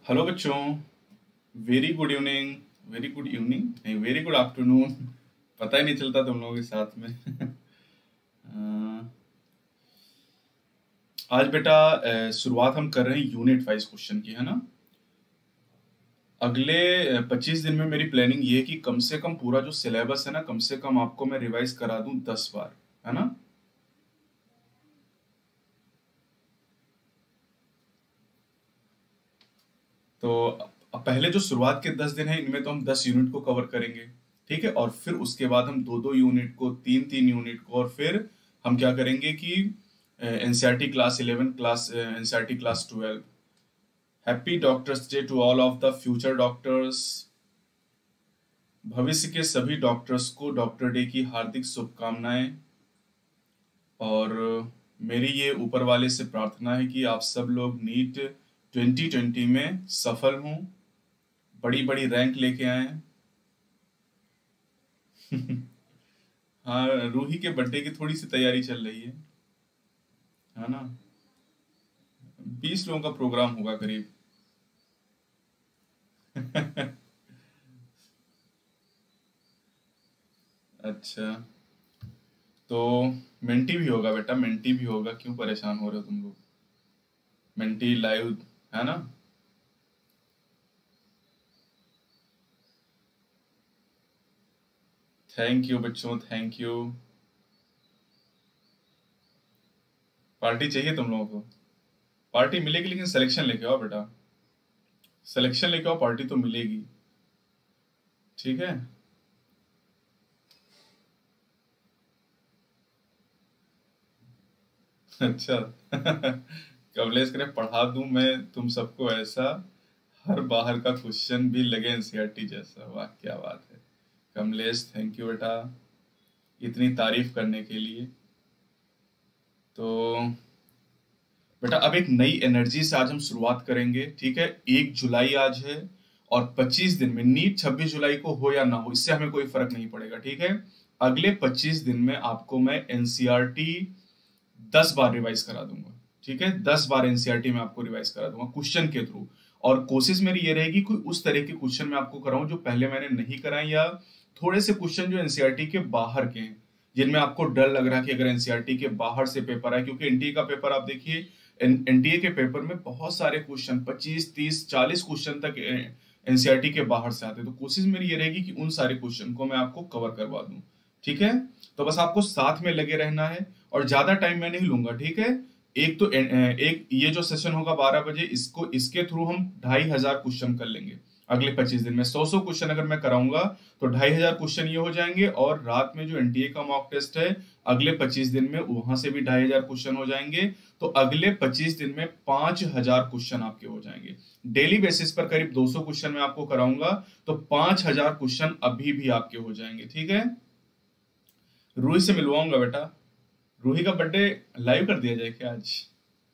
Hello बच्चों। Very good evening. Very good evening नहीं, very good afternoon. पता ही नहीं चलता तुम लोगों के साथ में। अ, आज बेटा शुरुआत हम कर रहे हैं यूनिट वाइज क्वेश्चन की, है ना। अगले 25 दिन में मेरी प्लानिंग ये है कि कम से कम पूरा जो सिलेबस है ना, कम से कम आपको मैं रिवाइज करा दूं 10 बार, है ना। तो पहले जो शुरुआत के 10 दिन है इनमें तो हम 10 यूनिट को कवर करेंगे, ठीक है। और फिर उसके बाद हम दो दो यूनिट को, तीन तीन यूनिट को, और फिर हम क्या करेंगे कि NCERT class 11, class NCERT class 12। Happy doctors day to all of the future doctors. भविष्य के सभी डॉक्टर्स को डॉक्टर डे की हार्दिक शुभकामनाएं। और मेरी ये ऊपर वाले से प्रार्थना है कि आप सब लोग नीट 2020 में सफल हों, बड़ी बड़ी रैंक लेके आए। हाँ, रूही के बर्थडे की थोड़ी सी तैयारी चल रही है ना। 20 लोगों का प्रोग्राम होगा करीब। अच्छा, तो मेंटी भी होगा बेटा, मेंटी भी होगा, क्यों परेशान हो रहे हो तुम लोग। मेंटी लाइव, है ना। थैंक यू बच्चों, थैंक यू। पार्टी चाहिए तुम लोगों को। पार्टी मिलेगी लेकिन सिलेक्शन लेके आओ बेटा। सिलेक्शन लेके आओ, पार्टी तो मिलेगी। ठीक है। अच्छा। कमलेश करे पढ़ा दूं मैं तुम सबको ऐसा, हर बाहर का क्वेश्चन भी लगे एनसीईआरटी जैसा। वाह क्या बात है कमलेश, थैंक यू बेटा इतनी तारीफ करने के लिए। तो बेटा अब एक नई एनर्जी से आज हम शुरुआत करेंगे, ठीक है। 1 जुलाई आज है, और 25 दिन में नीट 26 जुलाई को हो या ना हो इससे हमें कोई फर्क नहीं पड़ेगा, ठीक है। अगले 25 दिन में आपको मैं एनसीईआरटी 10 बार रिवाइज करा दूंगा, ठीक है। 10 बार एनसीईआरटी में आपको रिवाइज करा दूंगा क्वेश्चन के थ्रू। और कोशिश मेरी ये रहेगी कोई उस तरह के क्वेश्चन मैं आपको कराऊं जो पहले मैंने नहीं कराए, या थोड़े से क्वेश्चन जो एनसीईआरटी के बाहर के हैं, जिनमें आपको डर लग रहा है कि अगर एनसीईआरटी के बाहर से पेपर आए, क्योंकि एनटीए का पेपर आप देखिए, एनटीए के पेपर में बहुत सारे क्वेश्चन 25 30 40 क्वेश्चन तक एनसीईआरटी के बाहर से आते हैं। तो कोशिश मेरी ये रहेगी कि उन सारे क्वेश्चन को मैं आपको कवर करवा दूं, ठीक है। तो बस आपको साथ में लगे रहना है, और ज्यादा टाइम मैं नहीं लूंगा, ठीक है। एक तो एक ये जो सेशन होगा 12 बजे, इसको इसके थ्रू हम 2500 क्वेश्चन कर लेंगे। अगले 25 दिन में 100 क्वेश्चन अगर मैं कराऊंगा तो 2500 क्वेश्चन ये हो जाएंगे, और रात में जो एनटीए का मॉक टेस्ट है अगले 25 दिन में, वहां से भी 2500 क्वेश्चन हो जाएंगे। तो अगले 25 दिन में 5000 क्वेश्चन आपके हो जाएंगे। डेली बेसिस पर करीब 200 क्वेश्चन मैं आपको कराऊंगा, तो 5000 क्वेश्चन अभी भी आपके हो जाएंगे, ठीक है। रूही से मिलवाऊंगा बेटा। रूही का बर्थडे लाइव कर दिया जाए क्या आज।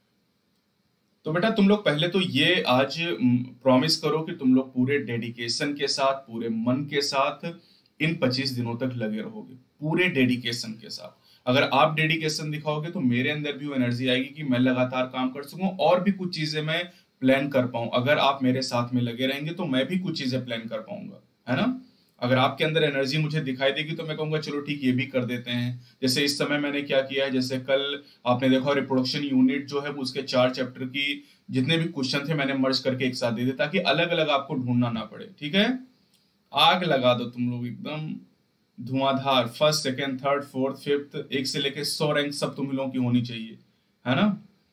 तो बेटा तुम लोग पहले तो ये आज प्रॉमिस करो कि तुम लोग पूरे डेडिकेशन के साथ, पूरे मन के साथ इन 25 दिनों तक लगे रहोगे, पूरे डेडिकेशन के साथ। अगर आप डेडिकेशन दिखाओगे तो मेरे अंदर भी वो एनर्जी आएगी कि मैं लगातार काम कर सकूं और भी कुछ चीजें मैं प्लान कर पाऊं। अगर आप मेरे साथ में लगे रहेंगे तो मैं भी कुछ चीजें प्लान कर पाऊंगा, है ना। अगर आपके अंदर एनर्जी मुझे दिखाई देगी तो मैं कहूंगा चलो ठीक ये भी कर देते हैं। जैसे इस समय मैंने क्या किया है, जैसे कल आपने देखा रिप्रोडक्शन यूनिट जो है वो उसके 4 चैप्टर की जितने भी क्वेश्चन थे मैंने मर्ज करके एक साथ दे दिए, ताकि अलग अलग आपको ढूंढना ना पड़े, ठीक है। आग लगा दो तुम लोग एकदम धुआंधार, first second third fourth fifth, एक से लेके 100 रैंक सब तुम लोगों की होनी चाहिए, है ना।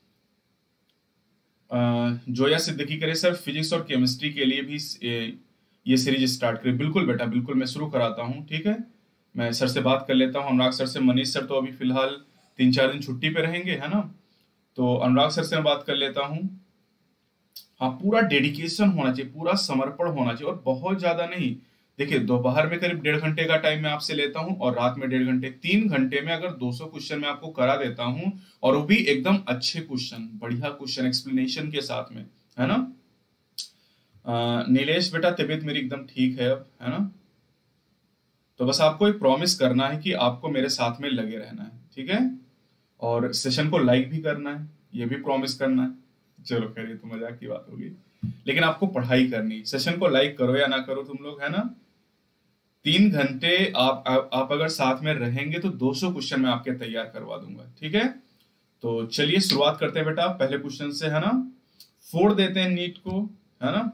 जोया सिद्दीकी करे सर फिजिक्स और केमिस्ट्री के लिए भी ये सीरीज स्टार्ट करें। बिल्कुल बेटा बिल्कुल, मैं शुरू कराता हूँ, ठीक है। मैं सर से बात कर लेता हूँ, अनुराग सर से। मनीष सर तो अभी फिलहाल 3 4 दिन छुट्टी पे रहेंगे, है ना। तो अनुराग सर से मैं बात कर लेता हूँ। हाँ, पूरा डेडिकेशन होना चाहिए, पूरा समर्पण होना चाहिए, और बहुत ज्यादा नहीं। देखिए दोपहर में करीब 1.5 घंटे का टाइम मैं आपसे लेता हूँ, और रात में 1.5 घंटे, 3 घंटे में अगर 200 क्वेश्चन मैं आपको करा देता हूँ, और वो भी एकदम अच्छे क्वेश्चन, बढ़िया क्वेश्चन एक्सप्लेनेशन के साथ में, है ना। नीलेश बेटा तबीयत मेरी एकदम ठीक है अब, है ना। तो बस आपको एक प्रॉमिस करना है कि आपको मेरे साथ में लगे रहना है, ठीक है। और सेशन को लाइक भी करना है, ये भी प्रॉमिस करना है। चलो खैर ये तो मजाक की बात होगी। लेकिन आपको पढ़ाई करनी। सेशन को लाइक करो या ना करो तुम लोग, है ना। 3 घंटे आप अगर साथ में रहेंगे तो 200 क्वेश्चन मैं आपके तैयार करवा दूंगा, ठीक है। तो चलिए शुरुआत करते हैं बेटा पहले क्वेश्चन से, है ना। फोड़ देते हैं नीट को, है ना।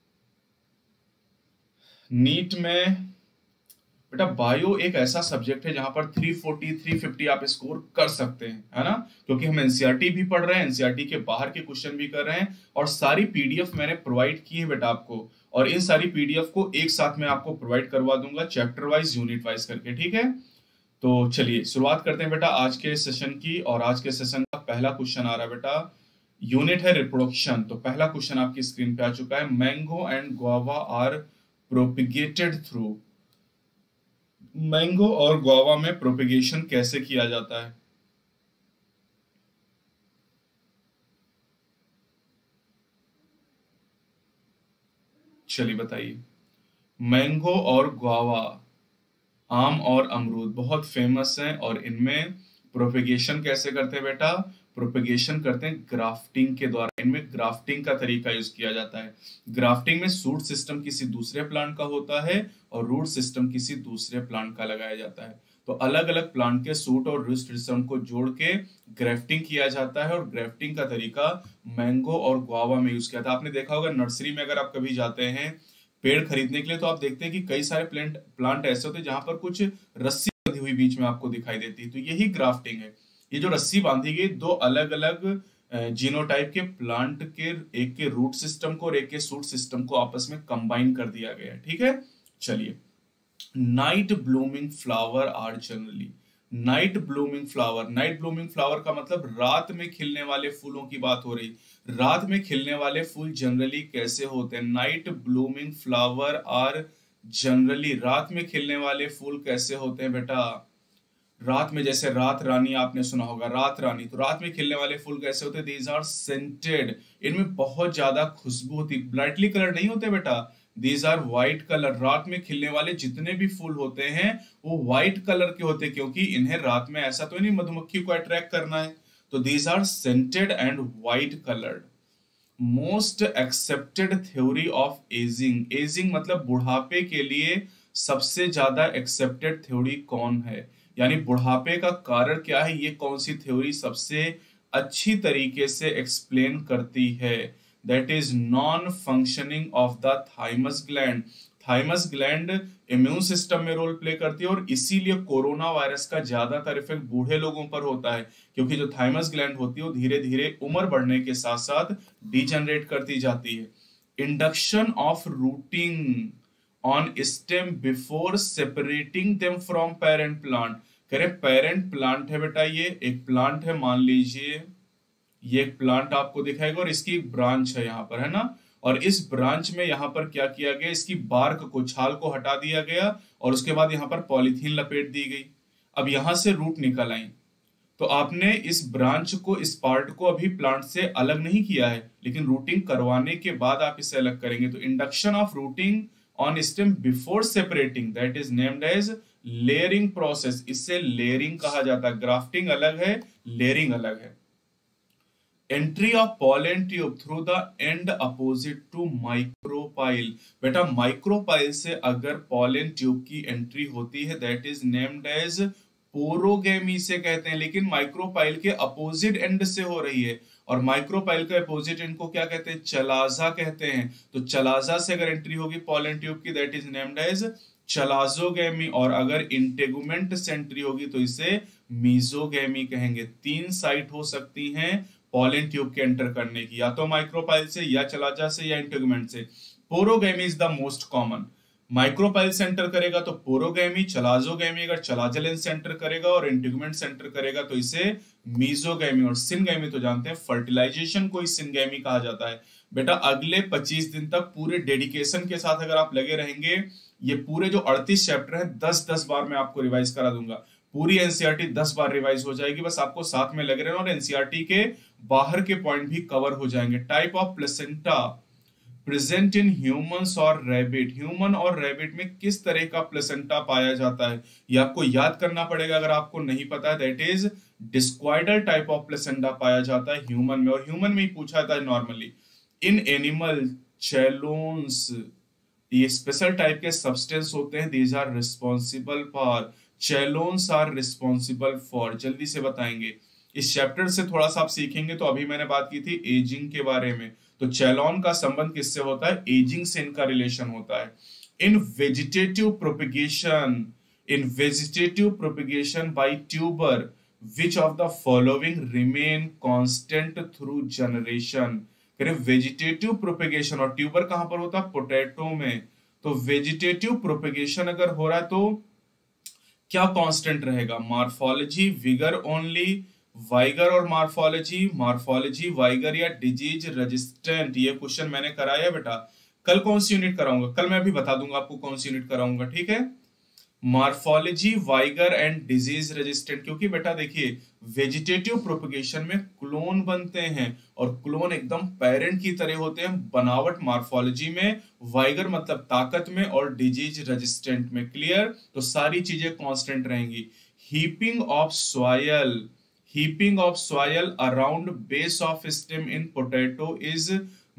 नीट में बेटा बायो एक ऐसा सब्जेक्ट है जहां पर 340 350 आप स्कोर कर सकते हैं, है ना। क्योंकि हम एनसीईआरटी भी पढ़ रहे हैं, एनसीईआरटी के बाहर के क्वेश्चन भी कर रहे हैं, और सारी पीडीएफ मैंने प्रोवाइड की है बेटा आपको, और इन सारी पीडीएफ को एक साथ में आपको प्रोवाइड करवा दूंगा चैप्टर वाइज यूनिट वाइज करके, ठीक है। तो चलिए शुरुआत करते हैं बेटा आज के सेशन की, और आज के सेशन का पहला क्वेश्चन आ रहा है बेटा, यूनिट है रिप्रोडक्शन। तो पहला क्वेश्चन आपकी स्क्रीन पे आ चुका है, mango and guava are propagated through. Mango और गुआवा में प्रोपिगेशन कैसे किया जाता है। चलिए बताइए। मैंगो और गुआवा, आम और अमरूद बहुत फेमस हैं, और इनमें प्रोपिगेशन कैसे करते हैं बेटा। प्रोपिगेशन करते हैं ग्राफ्टिंग के द्वारा। इनमें ग्राफ्टिंग का तरीका यूज किया जाता है। ग्राफ्टिंग में सूट सिस्टम किसी दूसरे प्लांट का होता है और रूट सिस्टम किसी दूसरे प्लांट का लगाया जाता है। तो अलग अलग प्लांट के सूट और रूट सिस्टम को जोड़ के ग्राफ्टिंग किया जाता है, और ग्राफ्टिंग का तरीका मैंगो और गुआवा में यूज किया था। आपने देखा होगा नर्सरी में अगर आप कभी जाते हैं पेड़ खरीदने के लिए, तो आप देखते हैं कि कई सारे प्लांट ऐसे होते हैं जहां पर कुछ रस्सी बंधी हुई बीच में आपको दिखाई देती है। तो यही ग्राफ्टिंग है। ये जो रस्सी बांधी गई दो अलग अलग जीनोटाइप के प्लांट के, एक के रूट सिस्टम को और एक के सूट सिस्टम को आपस में कंबाइन कर दिया गया है, ठीक है। चलिए, night blooming flower are generally. Night blooming flower, night blooming flower का मतलब रात में खिलने वाले फूलों की बात हो रही। रात में खिलने वाले फूल जनरली कैसे होते हैं। Night blooming flower are generally, रात में खिलने वाले फूल कैसे होते हैं बेटा। रात में, जैसे रात रानी आपने सुना होगा, रात रानी, तो रात में खिलने वाले फूल कैसे होते हैं। दीज आर सेंटेड, इनमें बहुत ज्यादा खुशबू होती, ब्राइटली कलर नहीं होते बेटा। दीज आर व्हाइट कलर, रात में खिलने वाले जितने भी फूल होते हैं वो व्हाइट कलर के होते हैं, क्योंकि इन्हें रात में ऐसा तो नहीं मधुमक्खी को अट्रैक्ट करना है। तो these are scented and white coloured. Most accepted theory of ageing, ageing मतलब बुढ़ापे के लिए सबसे ज्यादा एक्सेप्टेड थ्योरी कौन है, यानी बुढ़ापे का कारण क्या है, ये कौन सी थ्योरी सबसे अच्छी तरीके से एक्सप्लेन करती है। That is non functioning of the thymus gland. Thymus gland immune system में रोल प्ले करती है, और इसीलिए कोरोना वायरस का ज्यादातर इफेक्ट बूढ़े लोगों पर होता है, क्योंकि जो थाइमस ग्लैंड होती है वो धीरे धीरे उम्र बढ़ने के साथ साथ डिजेनरेट करती जाती है। Induction of rooting on stem before separating them from parent plant. कह रहे पेरेंट प्लांट है बेटा, ये एक प्लांट है, मान लीजिए ये एक प्लांट आपको दिखाएगा, और इसकी एक ब्रांच है यहाँ पर, है ना। और इस ब्रांच में यहाँ पर क्या किया गया, इसकी बार्क को, छाल को हटा दिया गया, और उसके बाद यहाँ पर पॉलीथीन लपेट दी गई। अब यहाँ से रूट निकल आई, तो आपने इस ब्रांच को, इस पार्ट को अभी प्लांट से अलग नहीं किया है, लेकिन रूटिंग करवाने के बाद आप इसे अलग करेंगे। तो induction of rooting on stem before separating, that is named as layering process. इससे लेयरिंग कहा जाता है। ग्राफ्टिंग अलग है, लेयरिंग अलग है। Entry of pollen tube through the end opposite to micropyle. बेटा माइक्रोपाइल से अगर पॉलन ट्यूब की एंट्री होती है, that is named as porogamy से कहते हैं, लेकिन माइक्रोपाइल के अपोजिट एंड से हो रही है, और माइक्रोपाइल के अपोजिट एंड को क्या कहते हैं, चलाजा कहते हैं। तो चलाजा से अगर एंट्री होगी पॉलन ट्यूब की, that is named as chalazogamy, और अगर इंटेगुमेंट से एंट्री होगी तो इसे मीजोगेमी कहेंगे। 3 साइट हो सकती हैं पॉलन ट्यूब के एंटर करने की, या तो माइक्रोपाइल से, या चलाजा से, या इंटेगुमेंट से। Porogamy is the most common. Micropyle से एंटर करेगा तो पोरोगेमी, चलाजोगेमी अगर चलाजलेन से एंटर करेगा और इंटेगुमेंट से एंटर करेगा तो इसे मीजोगेमी। और सिनगेमी तो जानते हैं, फर्टिलाइजेशन को ही सिनगेमी कहा जाता है। बेटा अगले 25 दिन तक पूरे डेडिकेशन के साथ अगर आप लगे रहेंगे, ये पूरे जो 38 चैप्टर हैं 10-10 बार मैं आपको रिवाइज करा दूंगा। पूरी एनसीईआरटी 10 बार रिवाइज हो जाएगी, बस आपको साथ में लगे रहना, और एनसीईआरटी के बाहर के पॉइंट भी कवर हो जाएंगे। Type of placenta present in humans और रैबिट। ह्यूमन और रैबिट में किस तरह का प्लेसेंटा पाया जाता है, ये आपको याद करना पड़ेगा अगर आपको नहीं पता है। That is discoidal type of placenta पाया जाता है ह्यूमन में, और ह्यूमन में ही पूछा था नॉर्मली। इन एनिमल चैलोन्स, ये स्पेशल टाइप के सब्सटेंस होते हैं, these are responsible for, chalones are responsible for, जल्दी से बताएंगे। इस चैप्टर से थोड़ा सा आप सीखेंगे। तो अभी मैंने बात की थी एजिंग के बारे में, तो चैलोन का संबंध किससे होता है? एजिंग से इनका रिलेशन होता है। In vegetative propagation, in vegetative propagation by tuber which of the following remain constant through generation? करें वेजिटेटिव प्रोपेगेशन, और ट्यूबर कहां पर होता है? पोटैटो में। तो वेजिटेटिव प्रोपेगेशन अगर हो रहा है तो क्या कांस्टेंट रहेगा? मॉर्फोलॉजी, विगर ओनली, वाइगर और मॉर्फोलॉजी, मॉर्फोलॉजी वाइगर, या डिजीज रेजिस्टेंट? ये क्वेश्चन मैंने कराया बेटा। कल कौन सी यूनिट कराऊंगा? कल मैं भी बता दूंगा आपको कौन सी यूनिट कराऊंगा, ठीक है? Morphology, vigour and disease resistant. क्योंकि बेटा देखिए वेजिटेटिव प्रोपगेशन में क्लोन बनते हैं, और क्लोन एकदम पेरेंट की तरह होते हैं, बनावट मॉर्फोलॉजी में, वाइगर मतलब ताकत में, और डिजीज रेजिस्टेंट में। क्लियर? तो सारी चीजें कांस्टेंट रहेंगी। Heaping of soil, heaping of soil around base of stem in potato is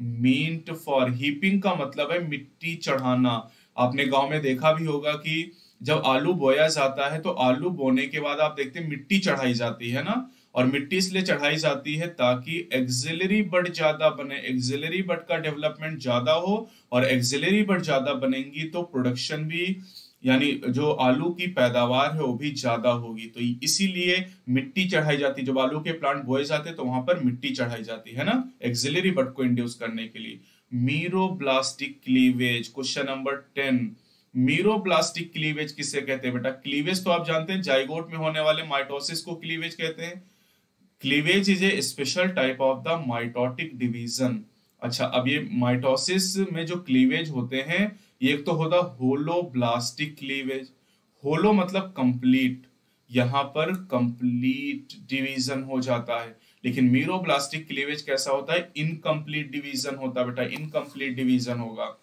meant for, heaping का मतलब है मिट्टी चढ़ाना। आपने गांव में देखा भी होगा कि जब आलू बोया जाता है तो आलू बोने के बाद आप देखते हैं मिट्टी चढ़ाई जाती है ना, और मिट्टी इसलिए चढ़ाई जाती है ताकि एक्सिलरी बड ज्यादा बने, एक्सिलरी बड का डेवलपमेंट ज्यादा हो, और एक्सिलरी बड ज्यादा बनेंगी तो प्रोडक्शन भी, यानी जो आलू की पैदावार है वो भी ज्यादा होगी। तो इसीलिए मिट्टी चढ़ाई जाती है। जब आलू के प्लांट बोए जाते हैं तो वहां पर मिट्टी चढ़ाई जाती है ना, एक्सिलरी बड को इंड्यूस करने के लिए। Meroblastic cleavage, question number 10। Meroblastic cleavage किसे कहते हैं बेटा? क्लीवेज तो आप जानते हैं जाइगोट में होने वाले माइटोसिस को क्लीवेज कहते हैं। Cleavage is a special type of the mitotic division. अच्छा, अब ये माइटोसिस में जो क्लीवेज होते हैं, ये एक तो होता होलोब्लास्टिक क्लीवेज, होलो मतलब कंप्लीट, यहां पर कंप्लीट डिवीजन हो जाता है। लेकिन मीरोब्लास्टिक क्लीवेज कैसा होता है? इनकम्प्लीट डिवीजन होता है बेटा, इनकम्प्लीट डिवीजन होगा।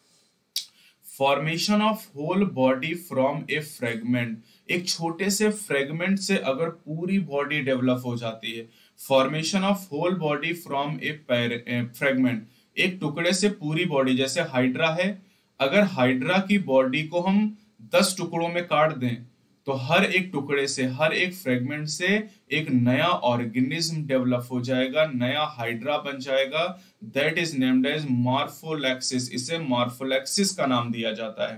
Formation of whole body from a fragment, एक छोटे से फ्रेगमेंट से अगर पूरी बॉडी डेवलप हो जाती है। Formation of whole body from a fragment, एक टुकड़े से पूरी बॉडी, जैसे हाइड्रा है, अगर हाइड्रा की बॉडी को हम 10 टुकड़ों में काट दें तो हर एक टुकड़े से, हर एक फ्रेगमेंट से एक नया ऑर्गेनिज्म डेवलप हो जाएगा, नया हाइड्रा बन जाएगा। That is named as morphallaxis, इसे मॉर्फोलेक्सिस का नाम दिया जाता है।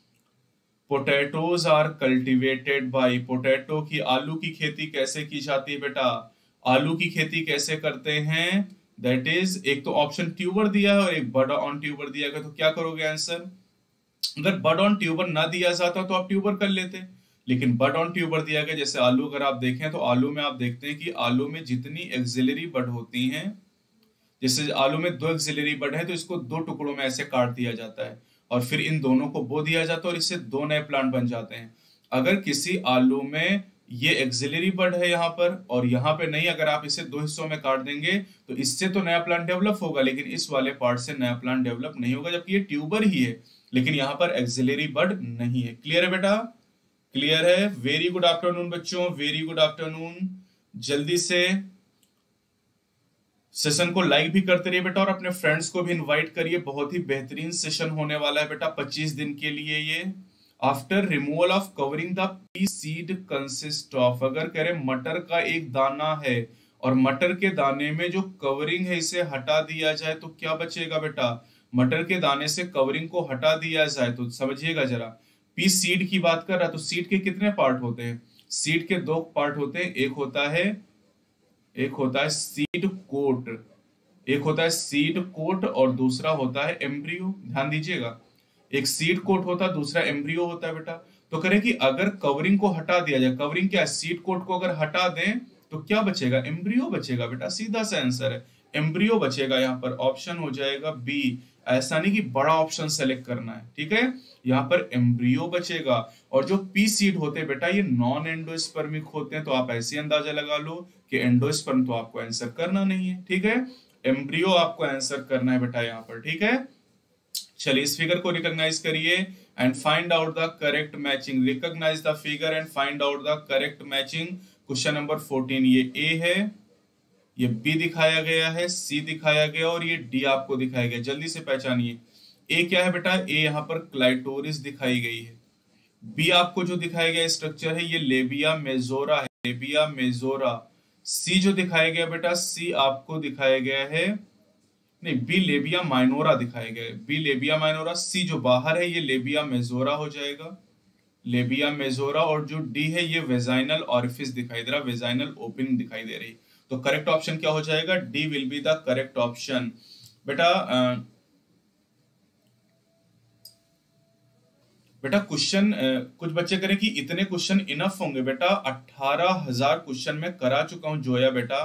Potatoes are cultivated by, potato की, आलू की खेती कैसे की जाती है बेटा? आलू की खेती कैसे करते हैं? दैट इज, एक तो ऑप्शन ट्यूबर दिया है और एक बड ऑन ट्यूबर दिया गया, तो क्या करोगे आंसर? अगर बड ऑन ट्यूबर ना दिया जाता तो आप ट्यूबर कर लेते, लेकिन बड ऑन ट्यूबर दिया गया। जैसे आलू अगर आप देखें तो आलू में आप देखते हैं कि आलू में जितनी एक्सिलरी बड होती हैं, जैसे आलू में 2 एक्सिलरी बड है तो इसको 2 टुकड़ों में ऐसे काट दिया जाता है, और फिर इन दोनों को बो दिया जाता है, और इससे 2 नए प्लांट बन जाते हैं। अगर किसी आलू में ये एक्सिलरी बड है यहाँ पर, और यहाँ पे नहीं, अगर आप इसे 2 हिस्सों में काट देंगे तो इससे तो नया प्लांट डेवलप होगा, लेकिन इस वाले पार्ट से नया प्लांट डेवलप नहीं होगा, जबकि ये ट्यूबर ही है, लेकिन यहाँ पर एक्सिलरी बड नहीं है। क्लियर है बेटा? क्लियर है? वेरी गुड आफ्टरनून बच्चों, वेरी गुड आफ्टरनून। जल्दी से सेशन को लाइक भी करते रहिए बेटा, और अपने फ्रेंड्स को भी इनवाइट करिए। बहुत ही बेहतरीन सेशन होने वाला है बेटा 25 दिन के लिए ये। After removal of covering the pea seed consist of, अगर कह रहे मटर का एक दाना है और मटर के दाने में जो कवरिंग है इसे हटा दिया जाए तो क्या बचेगा बेटा? मटर के दाने से कवरिंग को हटा दिया जाए तो समझिएगा जरा, पी सीड की बात कर रहा है, तो सीड के कितने पार्ट होते हैं? सीड के 2 पार्ट होते हैं, एक होता है सीड कोट, एक होता है सीड कोट और दूसरा होता है एम्ब्रियो। ध्यान दीजिएगा, एक सीड कोट होता है, दूसरा एम्ब्रियो होता है बेटा। तो करें कि अगर कवरिंग को हटा दिया जाए, कवरिंग क्या है? सीड कोट को अगर हटा दें तो क्या बचेगा? एम्ब्रियो बचेगा बेटा, सीधा सा आंसर है एम्ब्रियो बचेगा। यहाँ पर ऑप्शन हो जाएगा बी। ऐसा नहीं कि बड़ा ऑप्शन सेलेक्ट करना है, ठीक है? यहाँ पर एम्ब्रियो बचेगा। और जो पी सीड होते हैं बेटा ये नॉन एंडोस्पर्मिक होते हैं, तो आप ऐसे अंदाजा लगा लो कि एंडोस्पर्म तो आपको आंसर करना नहीं है, ठीक है? एम्ब्रियो आपको आंसर करना है बेटा यहाँ पर, ठीक है? चलिए इस फिगर को रिकॉग्नाइज करिए and find out the correct matching. Recognise the figure and find out the correct matching. Question number 14, ये ए है, ये बी दिखाया गया है, सी दिखाया गया और ये डी आपको दिखाया गया। जल्दी से पहचानिए। ए क्या है बेटा, ए यहाँ पर क्लाइटोरिस दिखाई गई है। बी आपको जो दिखाया गया स्ट्रक्चर है ये लेबिया मेजोरा है, लेबिया मेजोरा। सी जो दिखाया गया बेटा, सी आपको दिखाया गया है, नहीं बी लेबिया माइनोरा दिखाया गया है, बी लेबिया माइनोरा। सी जो बाहर है ये लेबिया मेजोरा हो जाएगा, लेबिया मेजोरा। और जो डी है ये वेजाइनल ऑरिफिस दिखाई दे रहा, वेजाइनल ओपनिंग दिखाई दे रही। तो करेक्ट ऑप्शन क्या हो जाएगा, D will be the correct option. बेटा बेटा क्वेश्चन कुछ बच्चे करें कि इतने क्वेश्चन इनफ होंगे बेटा, 18,000 क्वेश्चन मैं करा चुका हूं जोया बेटा,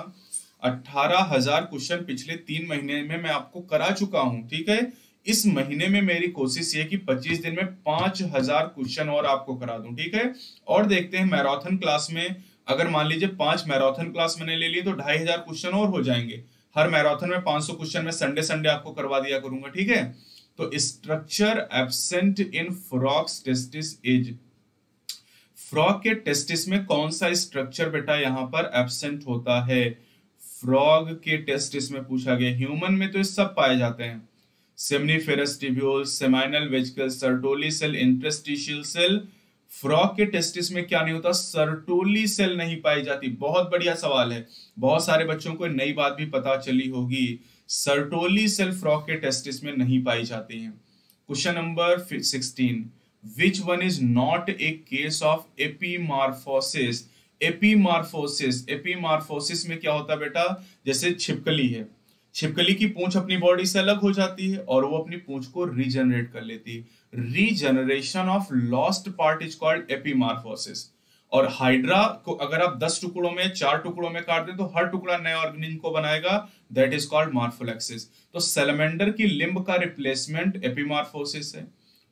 18,000 क्वेश्चन पिछले 3 महीने में मैं आपको करा चुका हूं, ठीक है। इस महीने में मेरी कोशिश ये कि 25 दिन में 5,000 क्वेश्चन और आपको करा दूं, ठीक है। और देखते हैं मैराथन क्लास में, अगर मान लीजिए 5 मैराथन क्लास मैंने ले ली तो 2,500 क्वेश्चन और हो जाएंगे। हर मैराथन में 500 क्वेश्चन में संडे संडे आपको करवा दिया करूंगा, ठीक है। तो structure absent in frog's testis is, frog के टेस्टिस में कौन सा स्ट्रक्चर बेटा यहाँ पर एब्सेंट होता है, फ्रॉग के टेस्टिस में पूछा गया। ह्यूमन में तो ये सब पाए जाते हैं, seminiferous tubule, seminal vesicle, Sertoli cell, interstitial cell. Frog के टेस्टिस में क्या नहीं होता, सर्टोली सेल नहीं पाई जाती। बहुत बढ़िया सवाल है, बहुत सारे बच्चों को नई बात भी पता चली होगी, सर्टोली सेल फ्रॉग के टेस्टिस में नहीं पाई जाती हैं। Question number 16, which one is not a case of epimorphosis. Epimorphosis, epimorphosis में क्या होता है बेटा, जैसे छिपकली है, छिपकली की पूंछ अपनी बॉडी से अलग हो जाती है और वो अपनी पूंछ को रीजनरेट कर लेती है। Regeneration of lost part is called epimorphosis. और हाइड्रा को अगर आप 10 टुकड़ों में 4 टुकड़ों में काट दें तो हर टुकड़ा नए ऑर्गेनिज्म को बनाएगा, दैट इज कॉल्ड मार्फोलेक्सिस। तो सैलमेंडर की लिम्ब का रिप्लेसमेंट एपीमार्फोसिस है,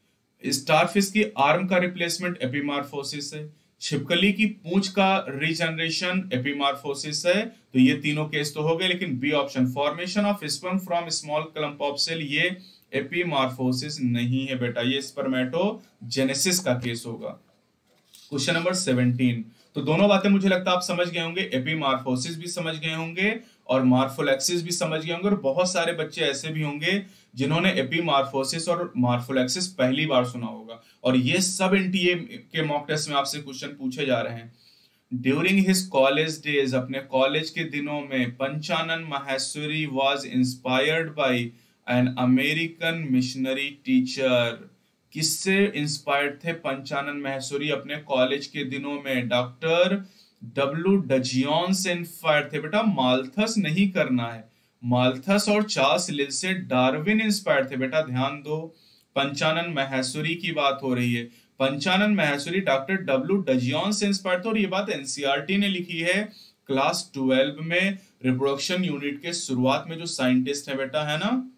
स्टारफिश की आर्म का रिप्लेसमेंट एपीमार्फोसिस है, छिपकली की पूंछ का रीजनरेशन एपीमार्फोसिस है। तो ये तीनों केस तो हो गए, लेकिन B option formation of sperm from small clump of cell, ये एपीमार्फोसिस नहीं है बेटा, ये स्पर्मेटोजेनेसिस का केस होगा। क्वेश्चन नंबर 17, तो दोनों बातें मुझे लगता है आप समझ गए होंगे, एपीमार्फोसिस भी समझ गए होंगे और मार्फोलेक्सिस भी समझ गए होंगे। और बहुत सारे बच्चे ऐसे भी होंगे जिन्होंने एपीमार्फोसिस और मार्फोलेक्सिस पहली बार सुना होगा, और ये सब एनटीए के मॉक टेस्ट में आपसे क्वेश्चन पूछे जा रहे हैं। ड्यूरिंग हिज कॉलेज डेज, अपने कॉलेज के दिनों में, Panchanan Maheshwari was inspired by an American missionary teacher. किससे इंस्पायर्ड थे पंचानन माहेश्वरी अपने कॉलेज के दिनों में, डॉक्टर डब्ल्यू डजियन से इंस्पायर्ड थे। बेटा माल्थस नहीं करना है, माल्थस और चार्ल्स लिंच से डार्विन इंस्पायर्ड थे। बेटा ध्यान दो, पंचानन माहेश्वरी की बात हो रही है, Panchanan Maheshwari doctor W Dudgeon से इंस्पायर्ड थे। और ये बात एनसीईआरटी ने लिखी है क्लास 12 में, रिप्रोडक्शन यूनिट के शुरुआत में जो साइंटिस्ट है बेटा, है ना।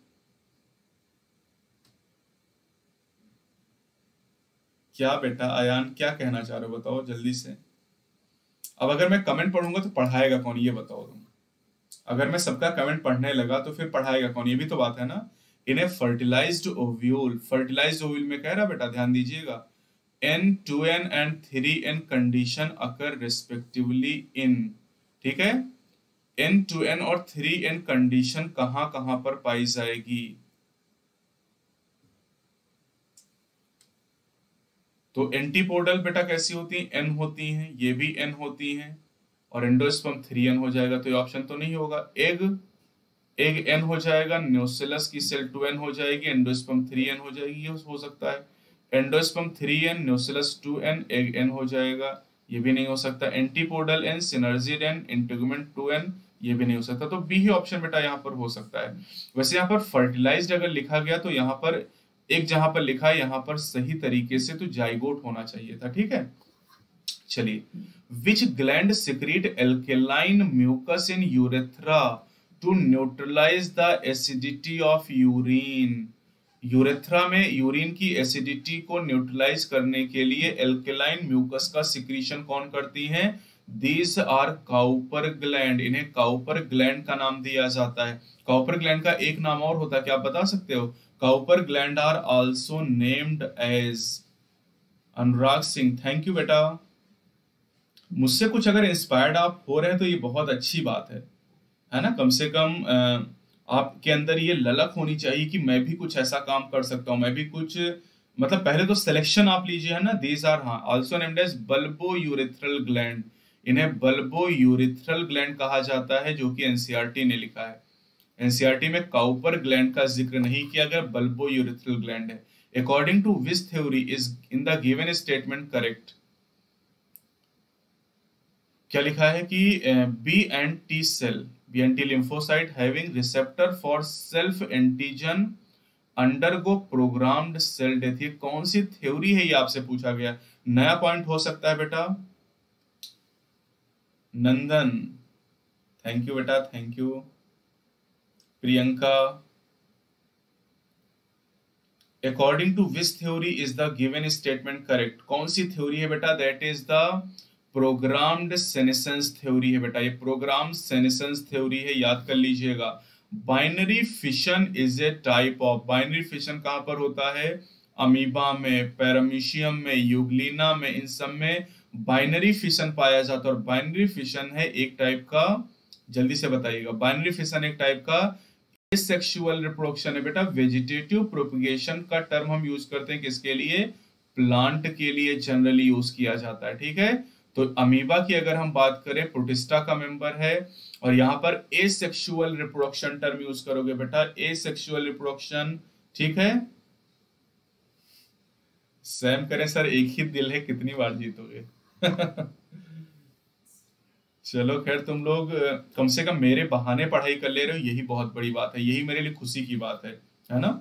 क्या बेटा आयान क्या कहना चाह रहे हो, बताओ जल्दी से। अब अगर मैं कमेंट पढ़ूंगा तो पढ़ाएगा कौन, ये बताओ तुम। अगर मैं सबका कमेंट पढ़ने लगा तो फिर पढ़ाएगा कौन, ये भी तो बात है ना। In a fertilised ovule, fertilised ovule में कह रहा बेटा, ध्यान दीजिएगा, N2N and 3N condition occur respectively in, ठीक है। N2N और 3N कंडीशन कहां कहां पर पाई जाएगी, तो एंटीपोडल बेटा कैसी होती है, N होती हैं, ये भी N होती हैं, और एंडोस्पर्म 3N हो जाएगा, तो ये ऑप्शन तो नहीं होगा। एग, एग N हो जाएगा, न्यूसेलस की सेल 2N हो जाएगी, एंडोस्पर्म 3N हो जाएगी, ये हो सकता है। Endosperm 3N, nucellus 2N, egg N हो जाएगा, ये भी नहीं हो सकता। Antipodal N, synergid N, integument 2N, ये भी नहीं हो सकता। तो बी ही ऑप्शन बेटा यहाँ पर हो सकता है। वैसे यहाँ पर फर्टिलाइज्ड अगर लिखा गया तो यहाँ पर एक जहां पर लिखा है यहाँ पर सही तरीके से तो जाइगोट होना चाहिए था, ठीक है। चलिए, which gland secrete alkaline mucus in urethra to neutralise the acidity of urine. Urethra में यूरिन की एसिडिटी को न्यूट्रलाइज करने के लिए एल्केलाइन म्यूकस का सिक्रीशन कौन करती हैं, दीज आर काउपर ग्लैंड, इन्हें काउपर ग्लैंड का नाम दिया जाता है। काउपर ग्लैंड का एक नाम और होता है, क्या आप बता सकते हो। Cowper gland are also named as, Anurag Singh thank you बेटा। मुझसे कुछ अगर इंस्पायर्ड आप हो रहे हैं तो ये बहुत अच्छी बात है ना। कम से कम आपके अंदर ये ललक होनी चाहिए कि मैं भी कुछ ऐसा काम कर सकता हूँ, मैं भी कुछ, मतलब पहले तो सिलेक्शन आप लीजिए, है ना। दीज आर, हाँ, also named as bulbourethral gland. इन्हें बल्बो यूरेथ्रल ग्लैंड कहा जाता है, जो कि एनसीईआरटी ने लिखा है। एनसीईआरटी में काउपर ग्लैंड का जिक्र नहीं किया गया, बल्बो यूरेथ्रल ग्लैंड है। According to which theory is in the given statement correct? क्या लिखा है कि B and T cell, B and T lymphocyte having receptor for self antigen undergo programmed cell death. ये कौन सी थ्योरी है, ये आपसे पूछा गया। नया पॉइंट हो सकता है बेटा। नंदन, थैंक यू बेटा, thank you. Priyanka, according to which theory is the given statement correct? कौन सी थ्योरी है बेटा? That is the programmed senescence theory है बेटा, ये प्रोग्राम सेनेसेंस थ्योरी है, याद कर लीजिएगा। Binary fission is a type of, binary fission कहां पर होता है? अमीबा में, पैरामीशियम में, यूग्लिना में, इन सब में बाइनरी फिशन पाया जाता है। और बाइनरी फिशन है एक टाइप का, जल्दी से बताइएगा, बाइनरी फिशन एक टाइप का सेक्सुअल रिप्रोडक्शन है बेटा। वेजिटेटिव प्रोपगेशन का टर्म हम यूज करते हैं किसके लिए? प्लांट के लिए जनरली यूज किया जाता है, ठीक है। तो अमीबा की अगर हम बात करें, प्रोटिस्टा का मेंबर है, और यहाँ पर एसेक्सुअल रिप्रोडक्शन टर्म यूज करोगे बेटा, एसेक्सुअल रिप्रोडक्शन, ठीक है। सैम करें सर, एक ही दिल है, कितनी बार जीतोगे? चलो खैर, तुम लोग कम से कम मेरे बहाने पढ़ाई कर ले रहे हो, यही बहुत बड़ी बात है, यही मेरे लिए खुशी की बात है ना।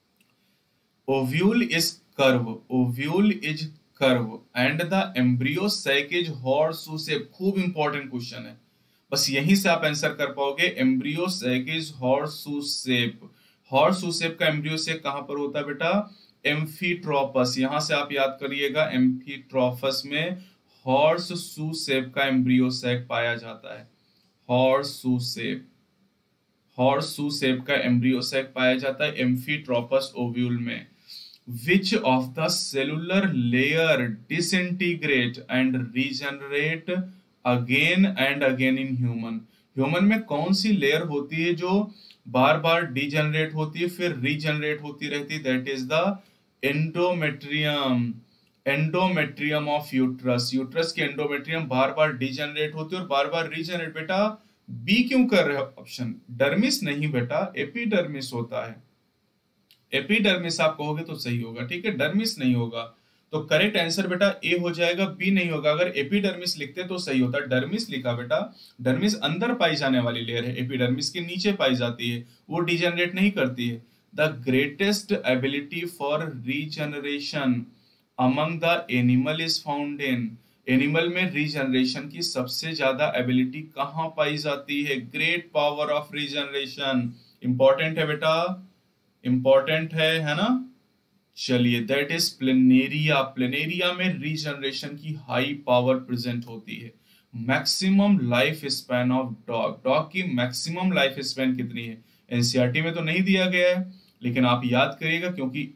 Ovule is curve, ovule is curve and the embryo sac is horseshoe shape. खूब इंपॉर्टेंट क्वेश्चन है, बस यहीं से आप आंसर कर पाओगे। Embryo sac is horseshoe shape, horseshoe shape का एम्ब्रियो सैक कहां पर होता है बेटा? एम्फीट्रोपस, यहां से आप याद करिएगा, एम्फीट्रोपस में हॉर्स शू शेप का एम्ब्रियो सैक पाया जाता है। Horseshoe shape, horseshoe shape का एम्ब्रियो सैक पाया जाता है एम्फीट्रोपस ओव्यूल में। Which of the cellular layer disintegrate and regenerate again and again in human? Human में कौन सी लेयर होती है जो बार बार डिजनरेट होती है फिर रीजनरेट होती रहती है? That is the endometrium, endometrium of uterus. Uterus की एंडोमेट्रियम बार बार डिजनरेट होती है और बार बार रीजनरेट। बेटा बी क्यों कर रहे हो ऑप्शन? डर्मिस नहीं बेटा, एपिडर्मिस होता है। एपिडर्मिस आप कहोगे तो सही होगा, ठीक है, डर्मिस नहीं होगा। तो करेक्ट आंसर बेटा ए हो जाएगा, बी नहीं होगा। अगर एपिडर्मिस लिखते तो सही होता, डर्मिस लिखा बेटा। डर्मिस अंदर पाई जाने वाली लेयर है, एपिडर्मिस के नीचे पाई जाती है, वो डिजनरेट नहीं करती है। The greatest ability for regeneration among the animal is found in, animal में रीजनरेशन की सबसे ज्यादा एबिलिटी कहां पाई जाती है? Great power of regeneration, important है बेटा, इंपॉर्टेंट है ना। चलिए, दैट इज प्लेनेरिया, प्लेनेरिया में रीजनरेशन की हाई पावर प्रेजेंट होती है। Maximum life span of dog, dog की मैक्सिमम लाइफ स्पैन कितनी है? एनसीईआरटी में तो नहीं दिया गया है, लेकिन आप याद करिएगा क्योंकि